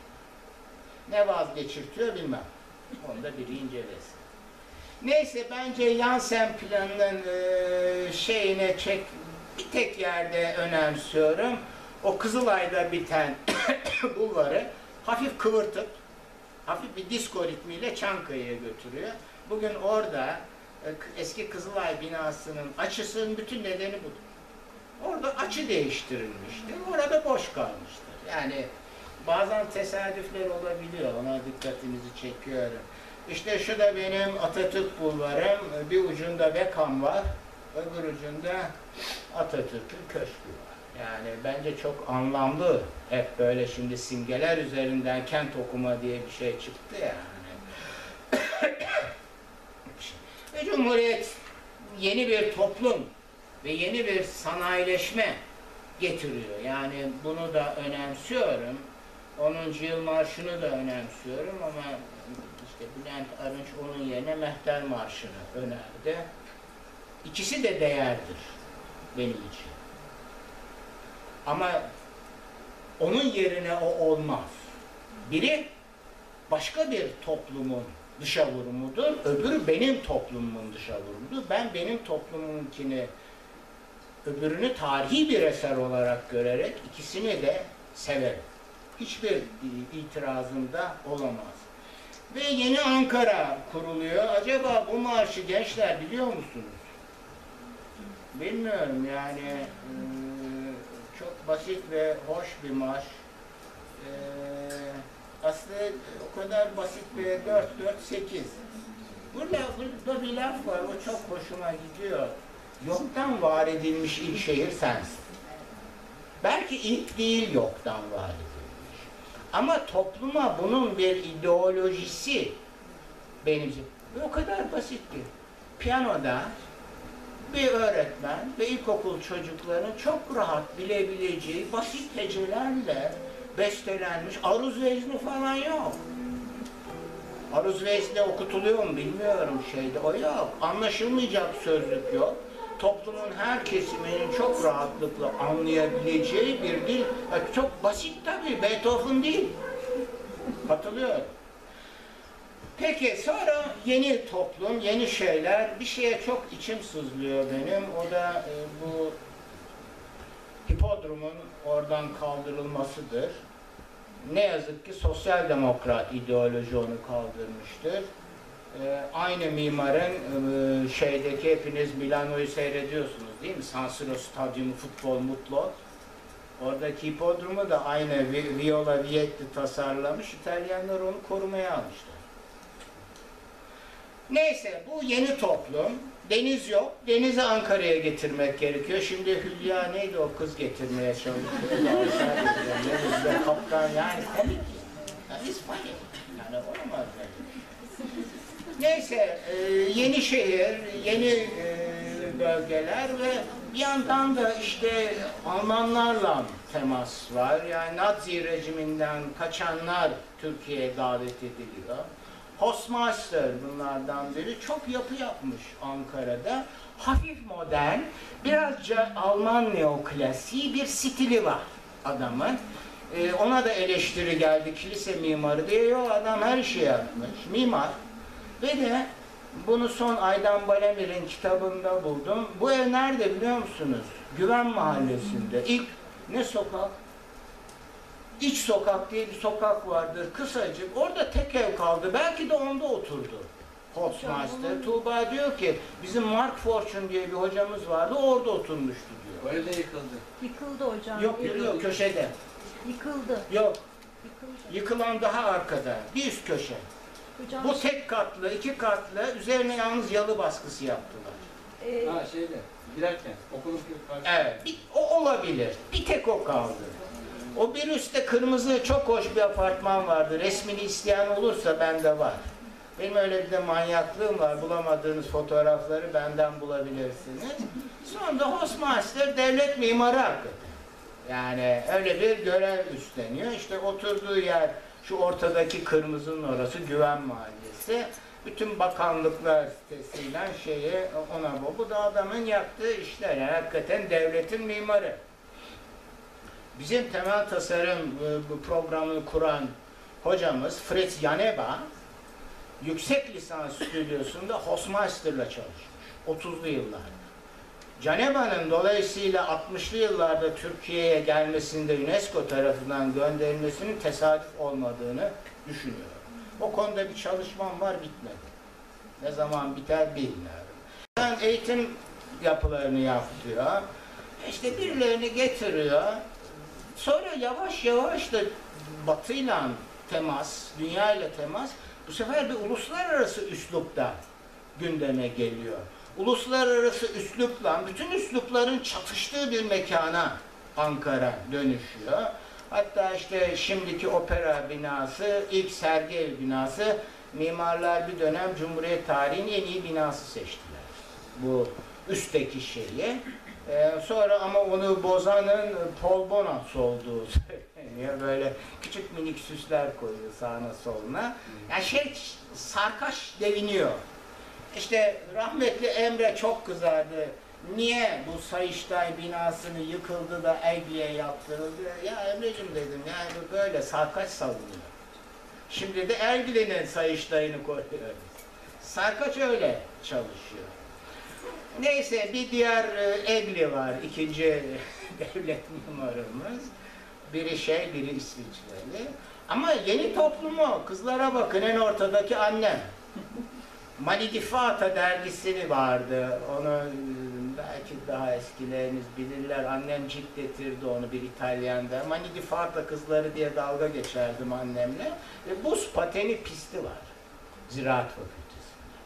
Ne vazgeçirtiyor bilmem. Onu da biri incelesin. Neyse bence Jansen planının e, şeyine çek, bir tek yerde önemsiyorum. O Kızılay'da biten bulvarı hafif kıvırtıp, hafif bir disko ritmiyle Çankaya'ya götürüyor. Bugün orada e, eski Kızılay binasının açısının bütün nedeni budur. Orada açı değiştirilmiştir. Orada boş kalmıştır. Yani bazen tesadüfler olabiliyor. Ona dikkatinizi çekiyorum. İşte şu da benim Atatürk bulvarım. Bir ucunda Beckham var. Öbür ucunda Atatürk'ün köşkü var. Yani bence çok anlamlı. Hep böyle şimdi simgeler üzerinden kent okuma diye bir şey çıktı yani. Ve Cumhuriyet yeni bir toplum ve yeni bir sanayileşme getiriyor. Yani bunu da önemsiyorum. onuncu yıl marşını da önemsiyorum ama işte Bülent Arınç onun yerine Mehter Marşı'nı önerdi. İkisi de değerdir benim için. Ama onun yerine o olmaz. Biri başka bir toplumun dışa vurumudur, öbürü benim toplumumun dışa vurumudur. Ben benim toplumumunkini, öbürünü tarihi bir eser olarak görerek ikisini de severim. Hiçbir itirazım da olamaz. Ve yeni Ankara kuruluyor. Acaba bu marşı gençler biliyor musunuz? Bilmiyorum yani. E, çok basit ve hoş bir marş. E, aslında o kadar basit bir dört dört sekiz. Burada, burada bir laf var, o çok hoşuma gidiyor. Yoktan var edilmiş ilk şehir sensin. Belki ilk değil yoktan var edilmiş. Ama topluma bunun bir ideolojisi benimsin. O kadar basit ki. Piyanoda bir öğretmen ve ilkokul çocuklarının çok rahat bilebileceği basit hecelerle bestelenmiş, aruz vezni falan yok. Aruz vezni okutuluyor mu bilmiyorum şeyde, o yok. Anlaşılmayacak sözlük yok. Toplumun her kesiminin çok rahatlıkla anlayabileceği bir dil. Çok basit tabii, Beethoven değil. Katılıyorum. Peki sonra yeni toplum, yeni şeyler, bir şeye çok içim sızlıyor benim. O da e, bu hipodromun oradan kaldırılmasıdır. Ne yazık ki sosyal demokrat ideoloji onu kaldırmıştır. Ee, aynı mimarın e, şeydeki, hepiniz Milano'yu seyrediyorsunuz değil mi? San Siro Stadyumu, futbol mutlu. Oradaki hipodromu da aynı Viola Vietti tasarlamış. İtalyanlar onu korumaya almışlar. Neyse, bu yeni toplum. Deniz yok. Denizi Ankara'ya getirmek gerekiyor. Şimdi Hülya neydi o kız getirmeye çalışıyor. Denizde kaptan yani komik. Yani İspanya. Yani olamaz yani. Neyse, e, yeni şehir, yeni e, bölgeler ve bir yandan da işte Almanlarla temas var. Yani Nazi rejiminden kaçanlar Türkiye'ye davet ediliyor. Hofmeister bunlardan biri, çok yapı yapmış Ankara'da. Hafif modern, birazca Alman neoklasiği bir stili var adamın. Ee, ona da eleştiri geldi, kilise mimarı diye. Yok, adam her şeyi yapmış, mimar. Ve de bunu son Aydan Balemir'in kitabında buldum. Bu ev nerede biliyor musunuz? Güven Mahallesi'nde. İlk ne sokak? İç sokak diye bir sokak vardır, kısacık. Orada tek ev kaldı. Belki de onda oturdu Hofmeister. Tuğba diyor ki, bizim Mark Fortune diye bir hocamız vardı, orada oturmuştu diyor. Öyle yıkıldı. Yıkıldı hocam. Yok, yok, köşede. Yıkıldı. Yok. Yıkıldı. Yıkılan daha arkada. Bir üst köşe. Hocam, Bu tek katlı, iki katlı, üzerine yalnız yalı baskısı yaptılar. e, Ha şeyde, girerken, okulun karşı. Evet, bir, o olabilir. Bir tek o kaldı. O bir üstte kırmızı çok hoş bir apartman vardı. Resmini isteyen olursa bende var. Benim öyle bir de manyaklığım var. Bulamadığınız fotoğrafları benden bulabilirsiniz. Sonra Hofmeister devlet mimarı hakikaten. Yani öyle bir görev üstleniyor. İşte oturduğu yer şu ortadaki kırmızının orası, Güven Mahallesi. Bütün bakanlıklar sitesiyle şeyi ona bu. Bu da adamın yaptığı işler. Yani hakikaten devletin mimarı. Bizim temel tasarım bu programını kuran hocamız Fritz Janeba yüksek lisans stüdyosunda Hofmeister'la çalışmış. otuzlu yıllarda. Janeba'nın dolayısıyla altmışlı yıllarda Türkiye'ye gelmesinde UNESCO tarafından gönderilmesinin tesadüf olmadığını düşünüyorum. O konuda bir çalışmam var, bitmedi. Ne zaman biter bilmiyorum. Ben eğitim yapılarını yaptırıyor. İşte birilerini getiriyor. Sonra yavaş yavaş da Batı'yla temas, dünya ile temas, bu sefer bir uluslararası üslupta gündeme geliyor. Uluslararası üslupla, bütün üslupların çatıştığı bir mekana Ankara dönüşüyor. Hatta işte şimdiki opera binası, ilk sergi ev binası, mimarlar bir dönem Cumhuriyet tarihinin en iyi binası seçtiler. Bu üstteki şeyi. Ee, sonra ama onu bozanın Paul Bonats olduğu söyleniyor. Böyle küçük minik süsler koyuyor sağına soluna. Yani şey, sarkaç deviniyor. İşte rahmetli Emre çok kızardı. Niye bu Sayıştay binasını yıkıldı da Egli'ye yaptırıldı? Ya Emre'cim dedim, yani böyle sarkaç savunuyor. Şimdi de Erbil'in Sayıştay'ını koyuyoruz. Sarkaç öyle çalışıyor. Neyse, bir diğer Egli var, ikinci devlet mimarımız. Biri şey, biri İsviçreli. Ama yeni toplumu, kızlara bakın, en ortadaki annem. Mani di Fata dergisini vardı, onu belki daha eskileriniz bilirler, annem ciltletirdi onu bir İtalyan'da. Mani di Fata kızları diye dalga geçerdim annemle. Ve buz pateni pisti var, Ziraat Fakültesi'nde.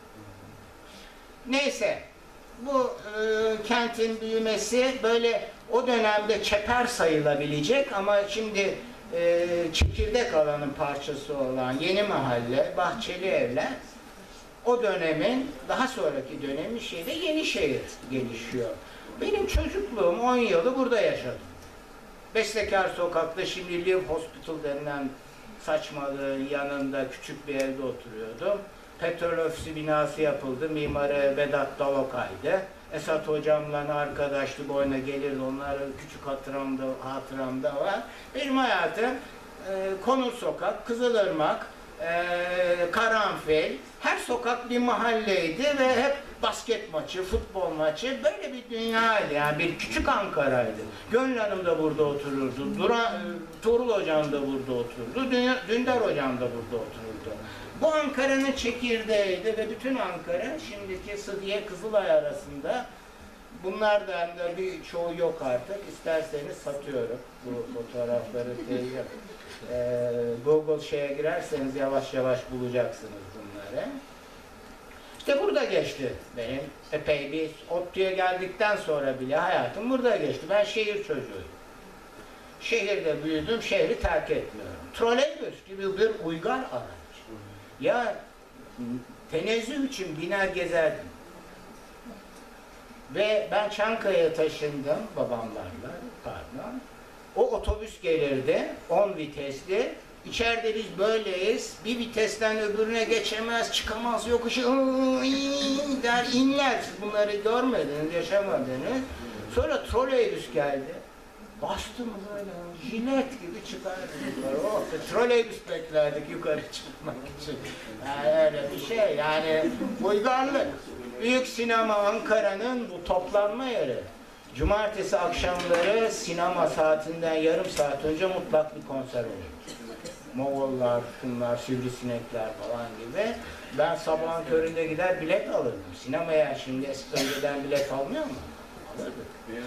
Neyse, bu e, kentin büyümesi böyle o dönemde çeper sayılabilecek ama şimdi e, çekirdek alanın parçası olan Yeni Mahalle, Bahçeli Evler, o dönemin, daha sonraki dönemin şeyde Yenişehir gelişiyor. Benim çocukluğum on yılı burada yaşadım. Bestekar Sokak'ta, şimdi Live Hospital denilen saçmalığın yanında küçük bir evde oturuyordum. Petrol ofisi binası yapıldı. Mimarı Vedat Dalokay'dı. Esat hocamla arkadaşlık, oyuna gelirdi. Onların küçük hatıramda, hatıramda var. Benim hayatım e, Konur Sokak, Kızılırmak, e, Karanfil, her sokak bir mahalleydi ve hep basket maçı, futbol maçı, böyle bir dünyaydı. Yani bir küçük Ankara'ydı. Gönül Hanım da burada otururdu. Dura, e, Tuğrul hocam da burada otururdu. Dünya, Dündar hocam da burada otururdu. Bu Ankara'nın çekirdeğiydi ve bütün Ankara şimdiki Sıhhiye Kızılay arasında, bunlardan da bir çoğu yok artık. İsterseniz satıyorum bu fotoğrafları. Ee, Google şeye girerseniz yavaş yavaş bulacaksınız bunları. İşte burada geçti benim epey bir, ODTÜ'ye geldikten sonra bile hayatım burada geçti. Ben şehir çocuğuyum. Şehirde büyüdüm, şehri terk etmiyorum. Troleybüs gibi bir uygar araç. Ya tenezzül için biner gezerdim. Ve ben Çankaya'ya taşındım babamlarla, pardon. O otobüs gelirdi, on vitesli. İçeride biz böyleyiz, bir vitesten öbürüne geçemez, çıkamaz, yokuş der, inler. Siz bunları görmediniz, yaşamadınız. Sonra troleybüs geldi. Bastım böyle, jilet gibi çıkardım yukarı. Oh, troleybüs beklerdik yukarı çıkmak için. Yani öyle bir şey, yani uygarlık. Büyük sinema Ankara'nın bu toplanma yeri. Cumartesi akşamları sinema saatinden yarım saat önce mutlak bir konser olur. Moğollar, şunlar, sivrisinekler falan gibi. Ben sabahın köründe gider bilet alırdım. Sinemaya şimdi önceden bilet almıyor mu? Alırdık.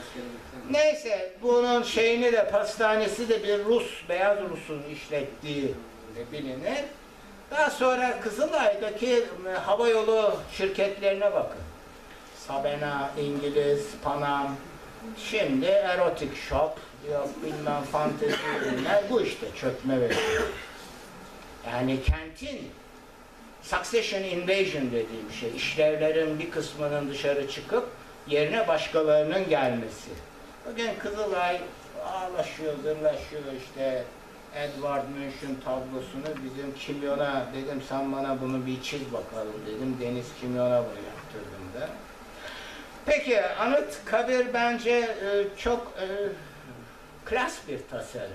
Neyse, bunun şeyini de, pastanesi de bir Rus, beyaz Rus'un işlettiği bilinir. Daha sonra Kızılay'daki havayolu şirketlerine bakın. Sabena, İngiliz, Panam, şimdi erotik shop, yok bilmem fantezi ürünler, bu işte çökme veriyor. Yani kentin succession invasion dediğim şey, işlevlerin bir kısmının dışarı çıkıp yerine başkalarının gelmesi. Bugün Kızılay ağlaşıyor, zırlaşıyor işte. Edward Munch'un tablosunu bizim kimyona dedim, sen bana bunu bir çiz bakalım dedim. Deniz kimyona bunu yaptırdım da. Peki, Anıtkabir bence e, çok e, klas bir tasarımdır.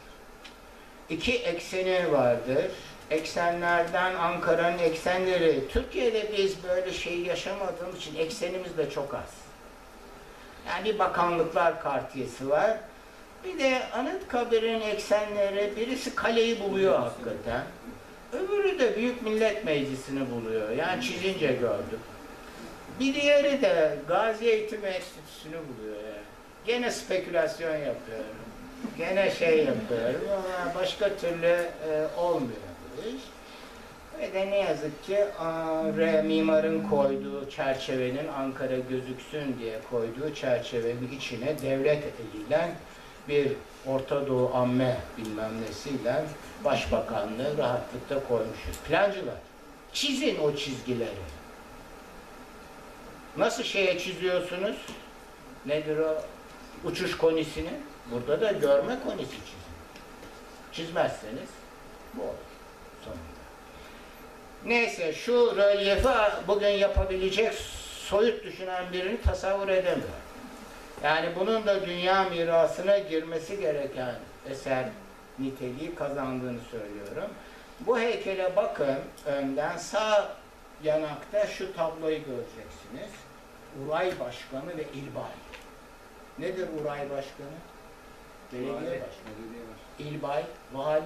İki ekseni vardır. Eksenlerden Ankara'nın eksenleri, Türkiye'de biz böyle şey yaşamadığımız için eksenimiz de çok az. Yani bir bakanlıklar kartiyesi var. Bir de Anıtkabir'in eksenleri, birisi kaleyi buluyor hakikaten. Öbürü de Büyük Millet Meclisi'ni buluyor. Yani çizince gördük. Bir diğeri de Gazi Eğitim Enstitüsü'nü buluyor yani. Gene spekülasyon yapıyorum. Gene şey yapıyorum ama başka türlü e, olmuyor bu iş. Ve de ne yazık ki R mimarın koyduğu çerçevenin, Ankara gözüksün diye koyduğu çerçevenin içine devlet eliyle bir Orta Doğu amme bilmem nesiyle başbakanlığı rahatlıkla koymuşuz. Plancılar, çizin o çizgileri. Nasıl şeye çiziyorsunuz? Nedir o? Uçuş konisini. Burada da görme konisi çizin. Çizmezseniz bu olur sonunda. Neyse, şu rölyefi bugün yapabilecek soyut düşünen birini tasavvur edemiyorum. Yani bunun da dünya mirasına girmesi gereken eser niteliği kazandığını söylüyorum. Bu heykele bakın, önden sağ yanakta şu tabloyu göreceksiniz. Uray Başkanı ve İlbay. Nedir Uray Başkanı? Belediye Başkanı. İlbay, vali.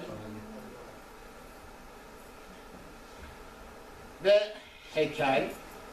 Ve heykel.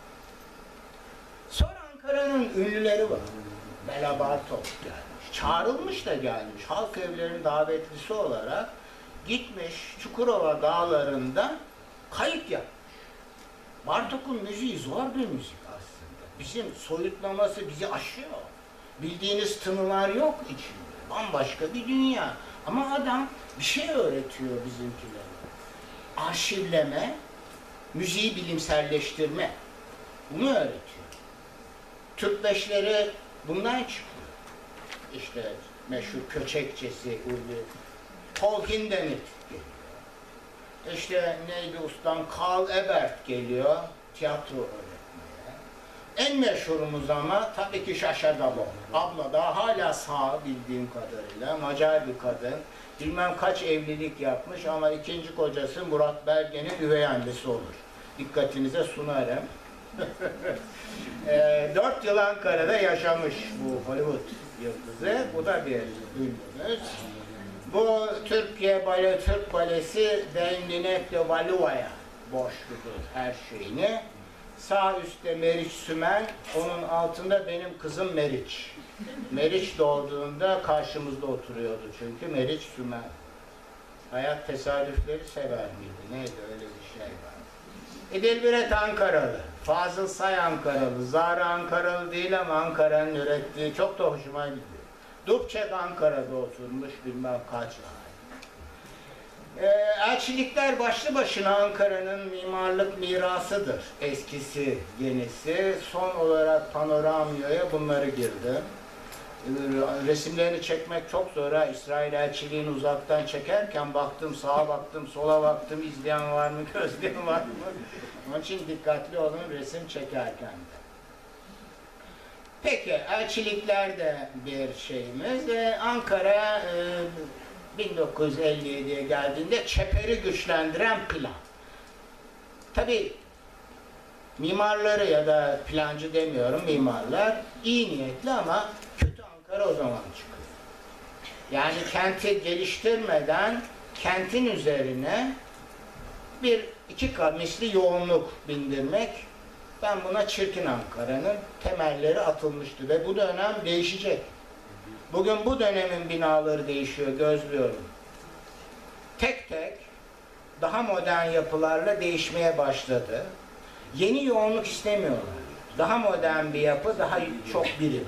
Sonra Ankara'nın ünlüleri var. Bela Bartok gelmiş. Çağrılmış da gelmiş. Halk evlerinin davetlisi olarak gitmiş Çukurova dağlarında kayıt yapmış. Bartok'un müziği zor bir müzik aslında. Bizim soyutlaması bizi aşıyor. Bildiğiniz tınılar yok içinde. Bambaşka bir dünya. Ama adam bir şey öğretiyor bizimkilere. Arşivleme, müziği bilimselleştirme. Bunu öğretiyor. Türk beşleri bundan çıkıyor. İşte meşhur Köçekçesi, Ulvi, Paul Hindemith geliyor. İşte neydi ustam? Karl Ebert geliyor, tiyatro öğretmeye. En meşhurumuz ama tabii ki Sacha Baron. Abla da hala sağ bildiğim kadarıyla, Macar bir kadın. Bilmem kaç evlilik yapmış ama ikinci kocası Murat Belge'nin üvey annesi olur. Dikkatinize sunarım. e, dört yıl Ankara'da yaşamış bu Hollywood yıldızı. Bu da bir ünlümüz. Bu Türkiye Bale, Türk Balesi Benlinet Valuva'ya borçludur her şeyini. Sağ üstte Meriç Sümen, onun altında benim kızım Meriç. Meriç doğduğunda karşımızda oturuyordu çünkü Meriç Sümen. Hayat tesadüfleri sever miydi? Neydi, öyle bir şey var. Edilbiret Ankaralı, Fazıl Say Ankaralı, Zara Ankaralı değil ama Ankara'nın ürettiği çok da hoşuma gidiyor. Dubček Ankara'da oturmuş bilmem kaç ay. Ee, elçilikler başlı başına Ankara'nın mimarlık mirasıdır. Eskisi, yenisi. Son olarak Panoramio'ya bunları girdim. Ee, resimlerini çekmek çok zor. Ha. İsrail elçiliğini uzaktan çekerken baktım, sağa baktım, sola baktım, izleyen var mı, gözleyen var mı? Onun için dikkatli olun resim çekerken de. Peki, elçiliklerde bir şeyimiz. Ee, Ankara e, bin dokuz yüz elli yediye geldiğinde çeperi güçlendiren plan. Tabii mimarları ya da plancı demiyorum, mimarlar iyi niyetli ama kötü Ankara o zaman çıkıyor. Yani kenti geliştirmeden kentin üzerine bir iki kat misli yoğunluk bindirmek, ben buna çirkin Ankara'nın temelleri atılmıştı ve bu dönem değişecek. Bugün bu dönemin binaları değişiyor, gözlüyorum. Tek tek daha modern yapılarla değişmeye başladı. Yeni yoğunluk istemiyorlar. Daha modern bir yapı, daha çok birim.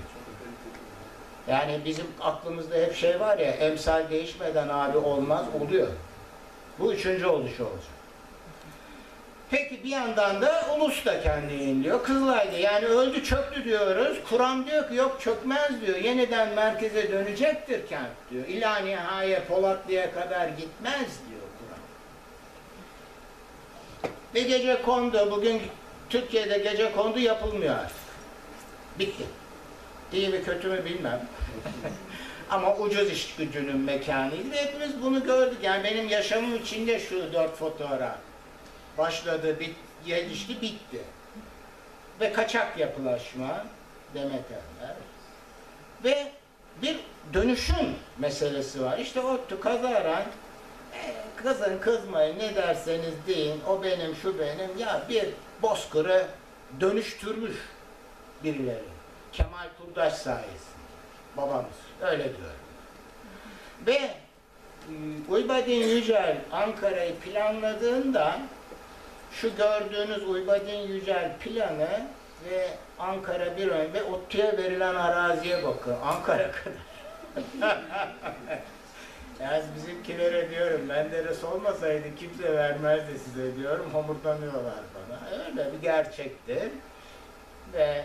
Yani bizim aklımızda hep şey var ya, emsal değişmeden abi olmaz, oluyor. Bu üçüncü oluşu olacak. Peki bir yandan da ulus da kendini yeniliyor. Kızılay'da yani öldü çöktü diyoruz. Kur'an diyor ki yok çökmez diyor. Yeniden merkeze dönecektir kent diyor. İlâ nihâye Polatlı'ya kadar gitmez diyor Kur'an. Ve gecekondu. Bugün Türkiye'de gecekondu yapılmıyor artık. Bitti. İyi mi kötü mü bilmem. Ama ucuz iş gücünün mekanıydı ve hepimiz bunu gördük. Yani benim yaşamım içinde şu dört fotoğraf. Başladı, bit, gelişti, bitti. Ve kaçak yapılaşma, Demeterler. Ve bir dönüşüm meselesi var. İşte ODTÜ kazaran, e, kızın kızmayın ne derseniz deyin, o benim, şu benim, ya bir bozkırı dönüştürmüş birileri. Kemal Kurdaş sayesinde. Babamız, öyle diyorum. Ve Uybadin Yücel Ankara'yı planladığında şu gördüğünüz Uybadin Yücel planı ve Ankara bir ön ve ODTÜ'ye verilen araziye bakın. Ankara kadar. Yani bizimkilere diyorum, Menderes olmasaydı kimse vermezdi size diyorum. Homurdanıyorlar bana. Öyle bir gerçekti. Ve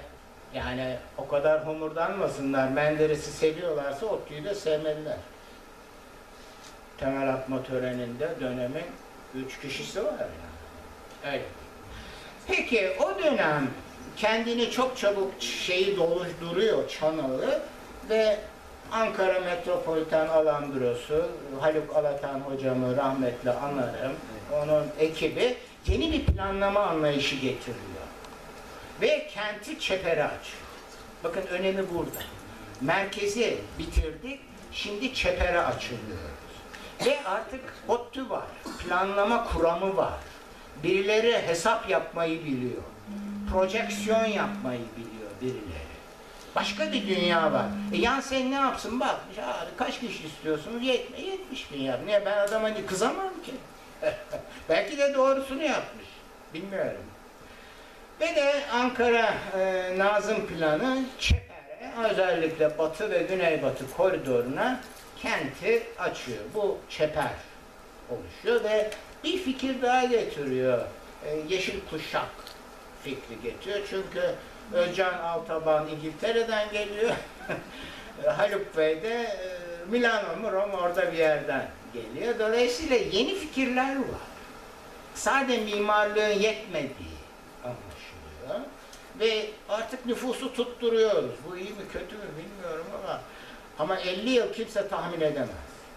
Yani o kadar homurdanmasınlar. Menderes'i seviyorlarsa ODTÜ'yü de sevmeliler. Temel atma töreninde dönemin üç kişisi var yani. Öyle. Peki o dönem kendini çok çabuk şeyi dolduruyor, çanağı ve Ankara Metropolitan Alan Bürosu, Haluk Alatan hocamı rahmetle anarım, onun ekibi yeni bir planlama anlayışı getiriyor. Ve kenti çepere açıyor. Bakın önemi burada. Merkezi bitirdik, şimdi çepere açılıyoruz. Ve artık ODTÜ var, planlama kuramı var. Birileri hesap yapmayı biliyor. Projeksiyon yapmayı biliyor birileri. Başka bir dünya var. E yan sen ne yapsın bak, ya kaç kişi istiyorsunuz? Yetme, yetmiş bin yap. Niye ben adama kızamam ki? Belki de doğrusunu yapmış. Bilmiyorum. Ve de Ankara e, Nazım Planı çepere, özellikle batı ve güneybatı koridoruna kenti açıyor. Bu çeper oluşuyor ve bir fikir daha getiriyor. E, yeşil kuşak fikri getiriyor. Çünkü Özcan Altaban İngiltere'den geliyor. Haluk Bey de e, Milano mu Roma orada bir yerden geliyor. Dolayısıyla yeni fikirler var. Sadece mimarlığın yetmediği anlaşılıyor. Ve artık nüfusu tutturuyoruz. Bu iyi mi kötü mü bilmiyorum ama ama elli yıl kimse tahmin edemez.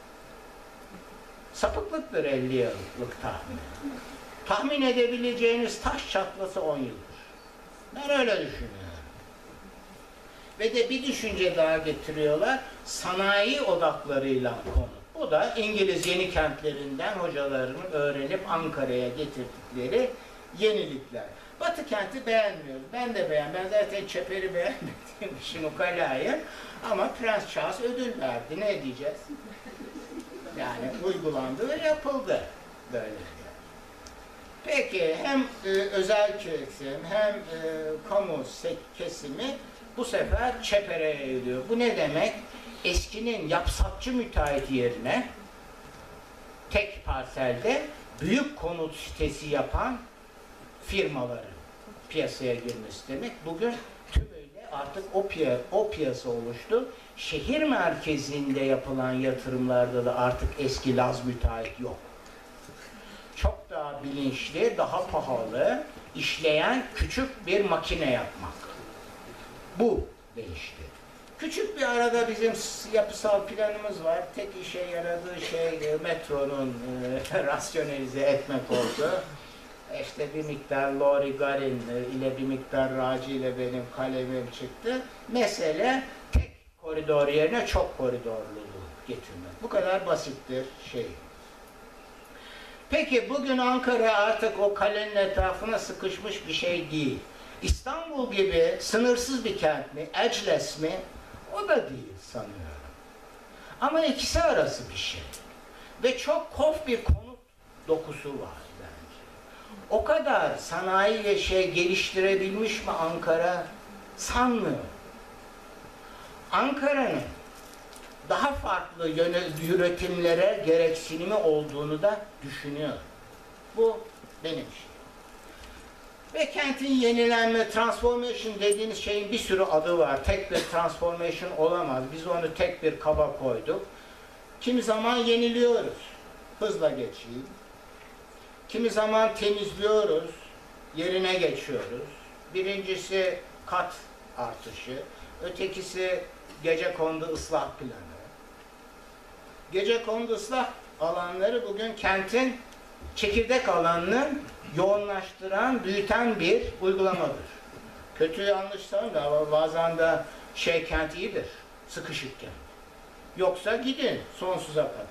Sapıklıktır elli yıllık tahmin. Tahmin edebileceğiniz taş çatlası on yıldır. Ben öyle düşünüyorum. Ve de bir düşünce daha getiriyorlar. Sanayi odaklarıyla konu. Bu da İngiliz yeni kentlerinden hocalarının öğrenip Ankara'ya getirdikleri yenilikler. Batı kenti beğenmiyoruz. Ben de beğen. Ben zaten çeperi beğenmediğim için ukalayım. Ama Prens Charles ödül verdi. Ne diyeceğiz? Yani uygulandı ve yapıldı. Böyle. Peki hem e, özel kesim hem e, kamu kesimi bu sefer çepereye yayılıyor. Bu ne demek? Eskinin yapsatçı müteahhit yerine tek parselde büyük konut sitesi yapan firmaların piyasaya girmesi demek. Bugün tümüyle artık o, piya o piyasa oluştu. Şehir merkezinde yapılan yatırımlarda da artık eski Laz müteahhit yok. Çok daha bilinçli, daha pahalı, işleyen küçük bir makine yapmak. Bu değişti. Küçük bir arada bizim yapısal planımız var. Tek işe yaradığı şey metronun e, rasyonelize etmek oldu. İşte bir miktar Lori Garin ile bir miktar Raci ile benim kalemim çıktı. Mesele tek koridor yerine çok koridorluluğu getirmek. Bu kadar basittir şey. Peki bugün Ankara artık o kalenin etrafına sıkışmış bir şey değil. İstanbul gibi sınırsız bir kent mi, edgeless mi? O da değil sanıyorum. Ama ikisi arası bir şey. Ve çok kof bir konut dokusu var bence. O kadar sanayi ve şey geliştirebilmiş mi Ankara? Sanmıyorum. Ankara'nın daha farklı yönetimlere gereksinimi olduğunu da düşünüyorum. Bu benim şeyim. Ve kentin yenilenme, transformation dediğiniz şeyin bir sürü adı var. Tek bir transformation olamaz. Biz onu tek bir kaba koyduk. Kimi zaman yeniliyoruz. Hızla geçeyim. Kimi zaman temizliyoruz. Yerine geçiyoruz. Birincisi kat artışı. Ötekisi gecekondu ıslah planı. Gecekondu ıslah alanları bugün kentin çekirdek alanının yoğunlaştıran, büyüten bir uygulamadır. Kötü yanlış sanmıyorum ama bazen de şey kent iyidir, sıkışıkken. Yoksa gidin sonsuza kadar.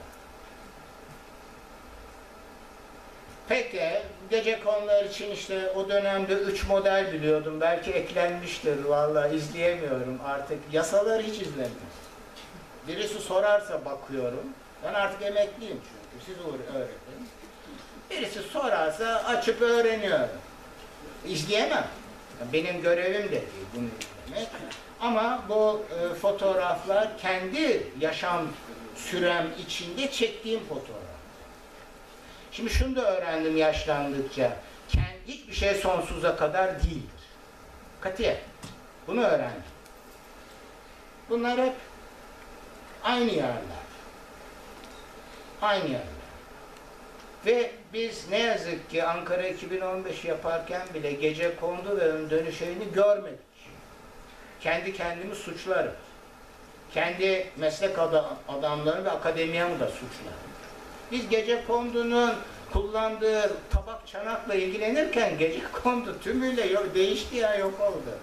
Peki, gecekondular için işte o dönemde üç model biliyordum. Belki eklenmiştir, vallahi izleyemiyorum artık. Yasaları hiç izlemiyorum. Birisi sorarsa bakıyorum. Ben artık emekliyim çünkü, siz öğretin. Birisi sorarsa açıp öğreniyorum. İzleyemem. Benim görevim de değil bunu izlemek. Ama bu e, fotoğraflar kendi yaşam sürem içinde çektiğim fotoğraf. Şimdi şunu da öğrendim yaşlandıkça. Kendi hiçbir şey sonsuza kadar değildir. Katiyen. Bunu öğrendim. Bunlar hep aynı yerler. Aynı yerler. Ve biz ne yazık ki Ankara iki bin on beş yaparken bile Gecekondu ve ön dönüşeyini görmedik. Kendi kendimi suçlarım. Kendi meslek adamlarını ve akademiyanı da suçlarım. Biz Gecekondu'nun kullandığı tabak çanakla ilgilenirken Gecekondu tümüyle yok, değişti ya, yok oldu.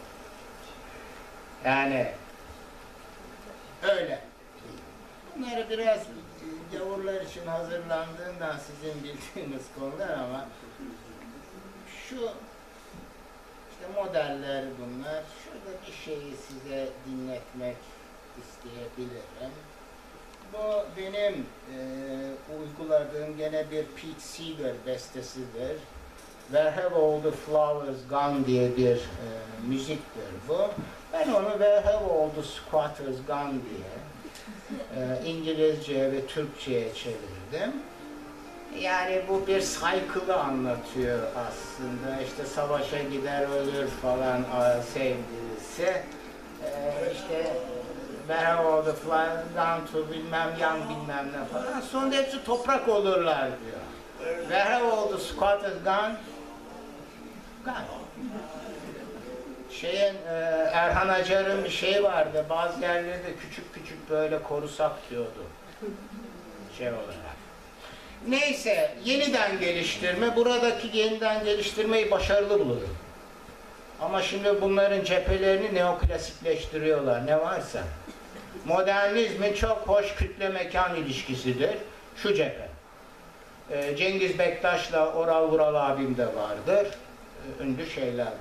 Yani öyle. Bunları biraz gavurlar için hazırlandığından sizin bildiğiniz konular ama şu işte modeller bunlar. Şurada bir şeyi size dinletmek isteyebilirim. Bu benim e, uyguladığım gene bir Pete Seeger bestesidir. Where Have All the Flowers Gone diye bir e, müziktir bu. Ben onu Where Have All the Squatters Gone diye e, İngilizce ve Türkçe'ye çevirdim. Yani bu bir cycle'ı anlatıyor aslında. İşte savaşa gider ölür falan sevgilisi. E, işte Where Have All the Flowers Gone to bilmem yan bilmem ne falan. Sonunda hepsi toprak olurlar diyor. Where Have All the Squatters Gone? Gone. Şeyin, e, Erhan Acar'ın bir şeyi vardı, bazı yerlerde küçük küçük böyle korusak diyordu, şey olarak. Neyse, yeniden geliştirme, buradaki yeniden geliştirmeyi başarılı bulurum. Ama şimdi bunların cephelerini neoklasikleştiriyorlar, ne varsa. Modernizmin çok hoş kütle mekan ilişkisidir, şu cephe. E, Cengiz Bektaş'la Oral Vural abim de vardır, e, ünlü şeyler var.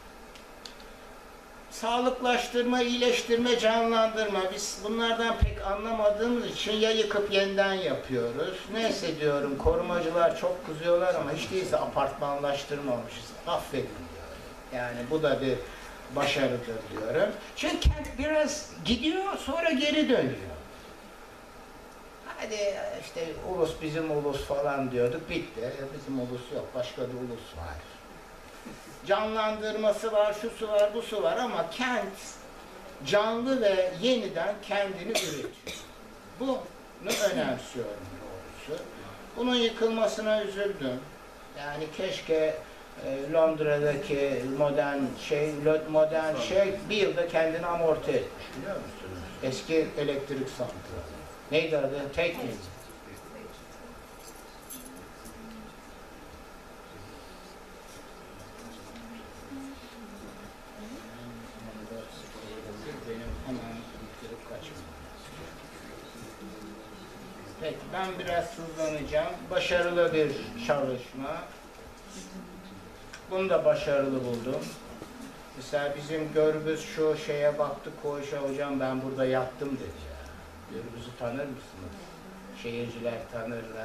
Sağlıklaştırma, iyileştirme, canlandırma. Biz bunlardan pek anlamadığımız için ya yıkıp yeniden yapıyoruz. Neyse diyorum, korumacılar çok kızıyorlar ama hiç değilse apartmanlaştırmamışız. Affedin diyorum. Yani bu da bir başarıdır diyorum. Çünkü kent biraz gidiyor, sonra geri dönüyor. Hadi işte ulus bizim ulus falan diyorduk, bitti. Bizim ulus yok, başka bir ulus var. Canlandırması var, şusu var, busu var ama kent canlı ve yeniden kendini üretiyor. Bunu önemsiyorum doğrusu. Bunun yıkılmasına üzüldüm. Yani keşke e, Londra'daki modern şey, modern şey bir yılda kendini amorti etmiş, biliyor musunuz? Eski elektrik santrali. Neydi adı? Tek miydi? Peki, ben biraz hızlanacağım. Başarılı bir çalışma. Bunu da başarılı buldum. Mesela bizim Gürbüz şu şeye baktı, koğuşa, hocam ben burada yattım dedi ya. Gürbüz'ü tanır mısınız? Şehirciler tanırlar.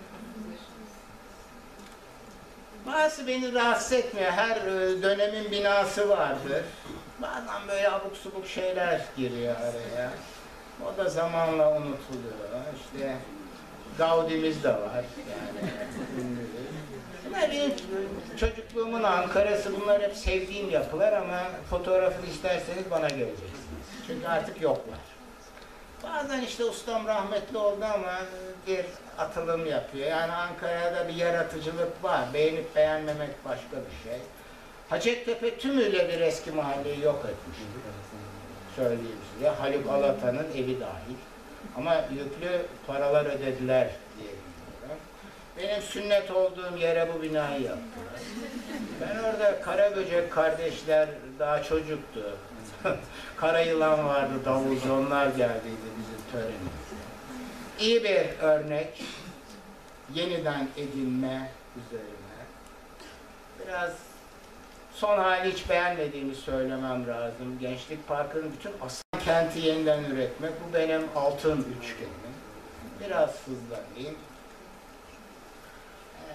Bazı beni rahatsız etmiyor. Her dönemin binası vardır. Bazen böyle abuk subuk şeyler giriyor araya. O da zamanla unutuluyor. İşte Gaudi'miz de var yani. Bunlar benim çocukluğumun Ankara'sı, bunlar hep sevdiğim yapılar ama fotoğrafını isterseniz bana geleceksiniz. Çünkü artık yoklar. Bazen işte ustam rahmetli oldu ama bir atılım yapıyor. Yani Ankara'da bir yaratıcılık var. Beğenip beğenmemek başka bir şey. Hacettepe tümüyle bir eski mahalleyi yok etmiş. Söyleyeyim size. Haluk Alatan'ın evi dahil. Ama yüklü paralar ödediler diye biliyorum. Benim sünnet olduğum yere bu binayı yaptılar. Ben orada Karaböcek kardeşler daha çocuktu. Kara yılan vardı, davulcu, onlar geldiydi bizim törenimize. İyi bir örnek, yeniden edinme üzerine. Biraz son hali hiç beğenmediğimi söylemem lazım. Gençlik Parkı'nın bütün aslan kenti yeniden üretmek, bu benim altın üçgenim. Biraz hızlanayım.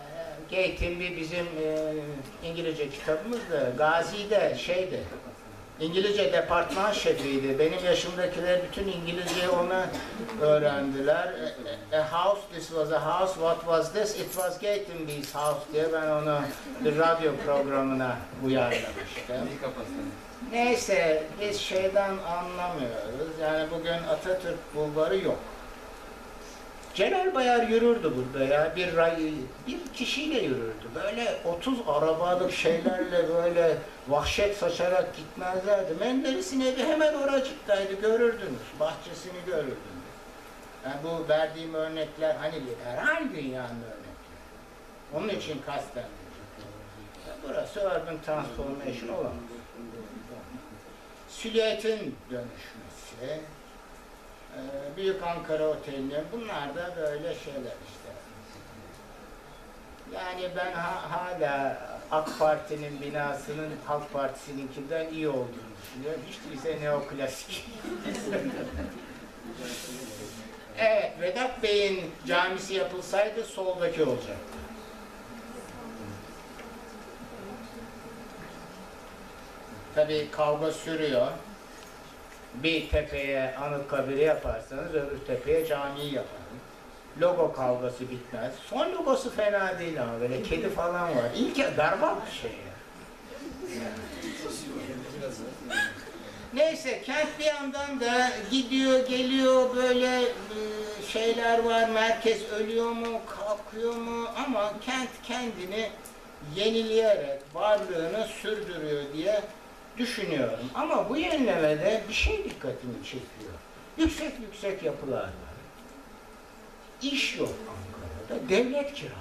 Gate'in bir bizim e, İngilizce kitabımızda, Gazi'de şeydi, İngilizce departman şefiydi. Benim yaşımdakiler bütün İngilizceyi ona öğrendiler. A, a house, this was a house, what was this? It was Gatenby's house diye ben onu bir radyo programına uyarlamıştım. İyi kafasını. Neyse, biz şeyden anlamıyoruz. Yani bugün Atatürk Bulvarı yok. Celal Bayar yürürdü burada ya, bir ray, bir kişiyle yürürdü. Böyle otuz arabalık şeylerle böyle vahşet saçarak gitmezlerdi. Menderes'in evi hemen oracıktaydı, görürdünüz. Bahçesini görürdünüz. Yani bu verdiğim örnekler hani liberal dünyanın örnekleri. Onun için kasten. Burası urban transformation olamaz. Silüetin dönüşmesi, Büyük Ankara Oteli'nin, bunlar da böyle şeyler işte. Yani ben ha hala AK Parti'nin binasının Halk Partisi'ninkinden iyi olduğunu düşünüyorum. Hiç değilse neoklasik. Evet, Vedat Bey'in camisi yapılsaydı soldaki olacaktı. Tabii kavga sürüyor. Bir tepeye Anıtkabir'i yaparsanız öbür tepeye camiyi yaparım. Logo kavgası bitmez. Son logosu fena değil ama böyle kedi falan var. İlk berbat bir şey ya. Neyse, kent bir yandan da gidiyor geliyor, böyle şeyler var. Merkez ölüyor mu, kalkıyor mu, ama kent kendini yenileyerek varlığını sürdürüyor diye düşünüyorum. Ama bu yenilemede bir şey dikkatimi çekiyor. Yüksek yüksek yapılar var. İş yok Ankara'da. Devlet kiralı.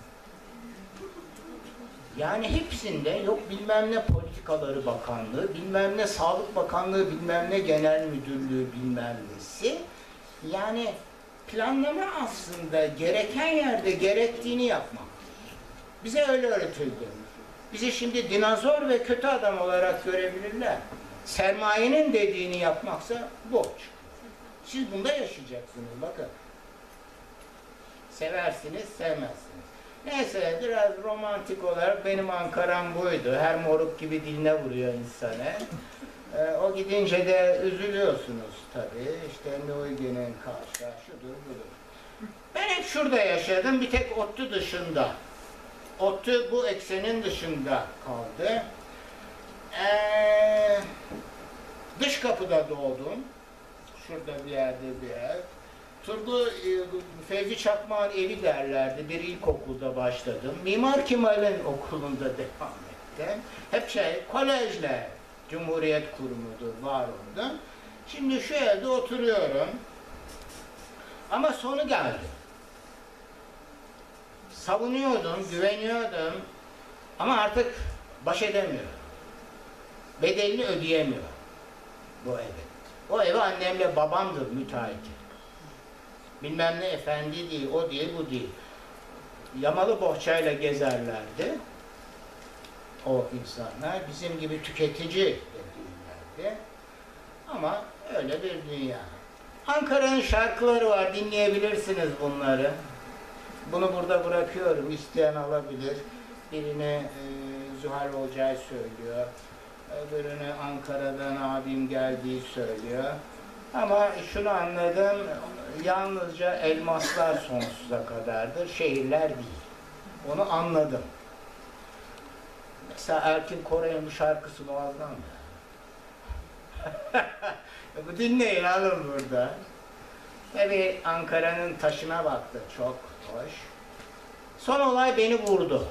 Yani hepsinde yok bilmem ne politikaları bakanlığı, bilmem ne sağlık bakanlığı, bilmem ne genel müdürlüğü, bilmem nesi. Yani planlama aslında gereken yerde gerektiğini yapmak. Bize öyle öğretildi. Bizi şimdi dinozor ve kötü adam olarak görebilirler. Sermayenin dediğini yapmaksa borç. Siz bunda yaşayacaksınız, bakın. Seversiniz, sevmezsiniz. Neyse, biraz romantik olarak benim Ankara'm buydu. Her moruk gibi diline vuruyor insanı. Ee, o gidince de üzülüyorsunuz tabii. İşte Nuygi'nin karşı, şudur budur. Ben hep şurada yaşadım, bir tek ODTÜ dışında. ODTÜ bu eksenin dışında kaldı. Ee, dış kapıda doğdum. Şurada bir yerde bir ev. Turgu Fevzi Çakmak'ın evi derlerdi. Bir ilkokulda başladım. Mimar Kemal'in okulunda devam ettim. Hep şey, kolejler, Cumhuriyet Kurumu'dur, var oldu. Şimdi şu evde oturuyorum. Ama sonu geldi. Savunuyordum, güveniyordum. Ama artık baş edemiyorum. Bedelini ödeyemiyorum bu evi. O evi annemle babamdır, müteahhit. Bilmem ne efendi değil, o değil, bu değil. Yamalı bohçayla gezerlerdi. O insanlar bizim gibi tüketici değillerdi. Ama öyle bir dünya. Ankara'nın şarkıları var, dinleyebilirsiniz bunları. Bunu burada bırakıyorum, isteyen alabilir. Birini e, Zuhal Olcay söylüyor. Öbürünü Ankara'dan abim geldiği söylüyor. Ama şunu anladım, yalnızca elmaslar sonsuza kadardır, şehirler değil. Onu anladım. Mesela Erkin Koray'ın bu şarkısı muazzam ya. Bu dinleyin, alın burada. Tabii Ankara'nın taşına baktı, çok hoş. Son olay beni vurdu.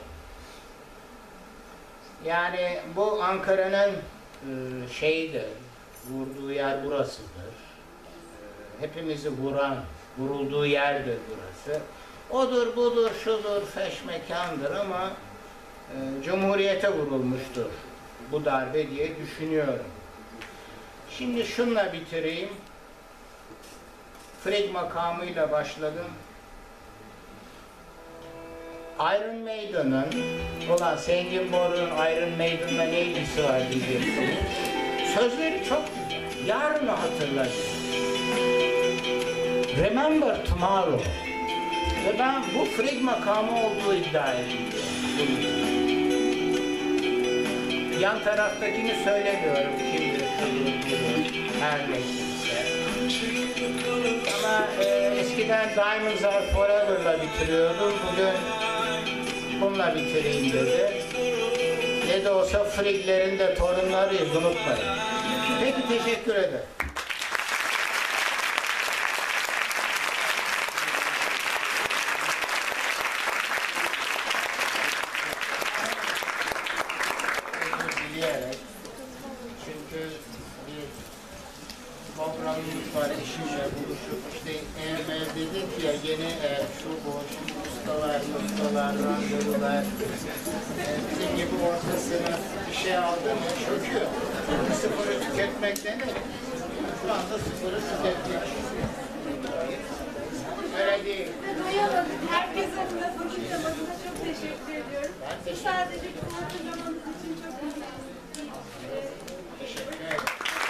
Yani bu Ankara'nın e, şeyidir, vurduğu yer burasıdır. E, hepimizi vuran, vurulduğu yerdir burası. Odur, budur, şudur, feşmekandır ama e, Cumhuriyete vurulmuştur bu darbe diye düşünüyorum. Şimdi şunla bitireyim. Frigg makamıyla başladım. Iron Maiden'ın, ulan Sengin Mor'un Iron Maiden'la ne ilgisi var diyeceksiniz. Sözleri çok güzel. Yarını hatırlayın. Remember tomorrow. Ve ben bu Frigg makamı olduğu iddia ediyorum. yan taraftakini söylemiyorum şimdi, her neyse. Ama e, eskiden Diamonds Are Forever'la bitiriyordum. Bugün bununla bitireyim dedi. Ne de olsa Frigg'lerin de torunlarıyız, unutmayın. Peki, teşekkür ederim. Dileyerek, çünkü bir programımız var, eşimle buluşup işte ev ev dedik ya, yeni ev, şu bu, şu ustalar, ustalar, randevular, e, bizim gibi orta sınıf bir şey aldı mı çöküyor. Sıfırı tüketmek denir. Şu anda sıfırı tüketmek. Öyle değil. Duyamadım. Herkese adına, bakış adına çok teşekkür ediyorum. Ben teşekkür Sadece bunu hatırlamanız için çok mutluyum. Teşekkür ederim.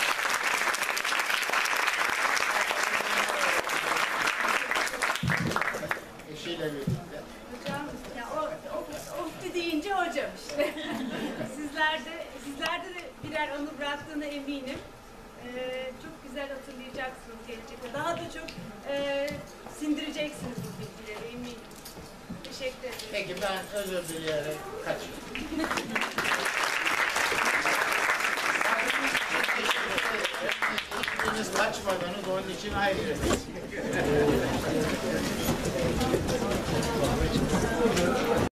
Eşiyle birlikte. Hocam, ya o, o, o deyince hocam işte. Sizlerde, sizlerde de birer anı bıraktığına eminim. Ee, çok güzel hatırlayacaksınız gelecekte. Daha da çok e, sindireceksiniz bu bilgileri eminim. Teşekkür ederim. Peki, ben özür dileyerek kaçıyorum. Hiçbiriniz kaçmadınız, onun için ayrı.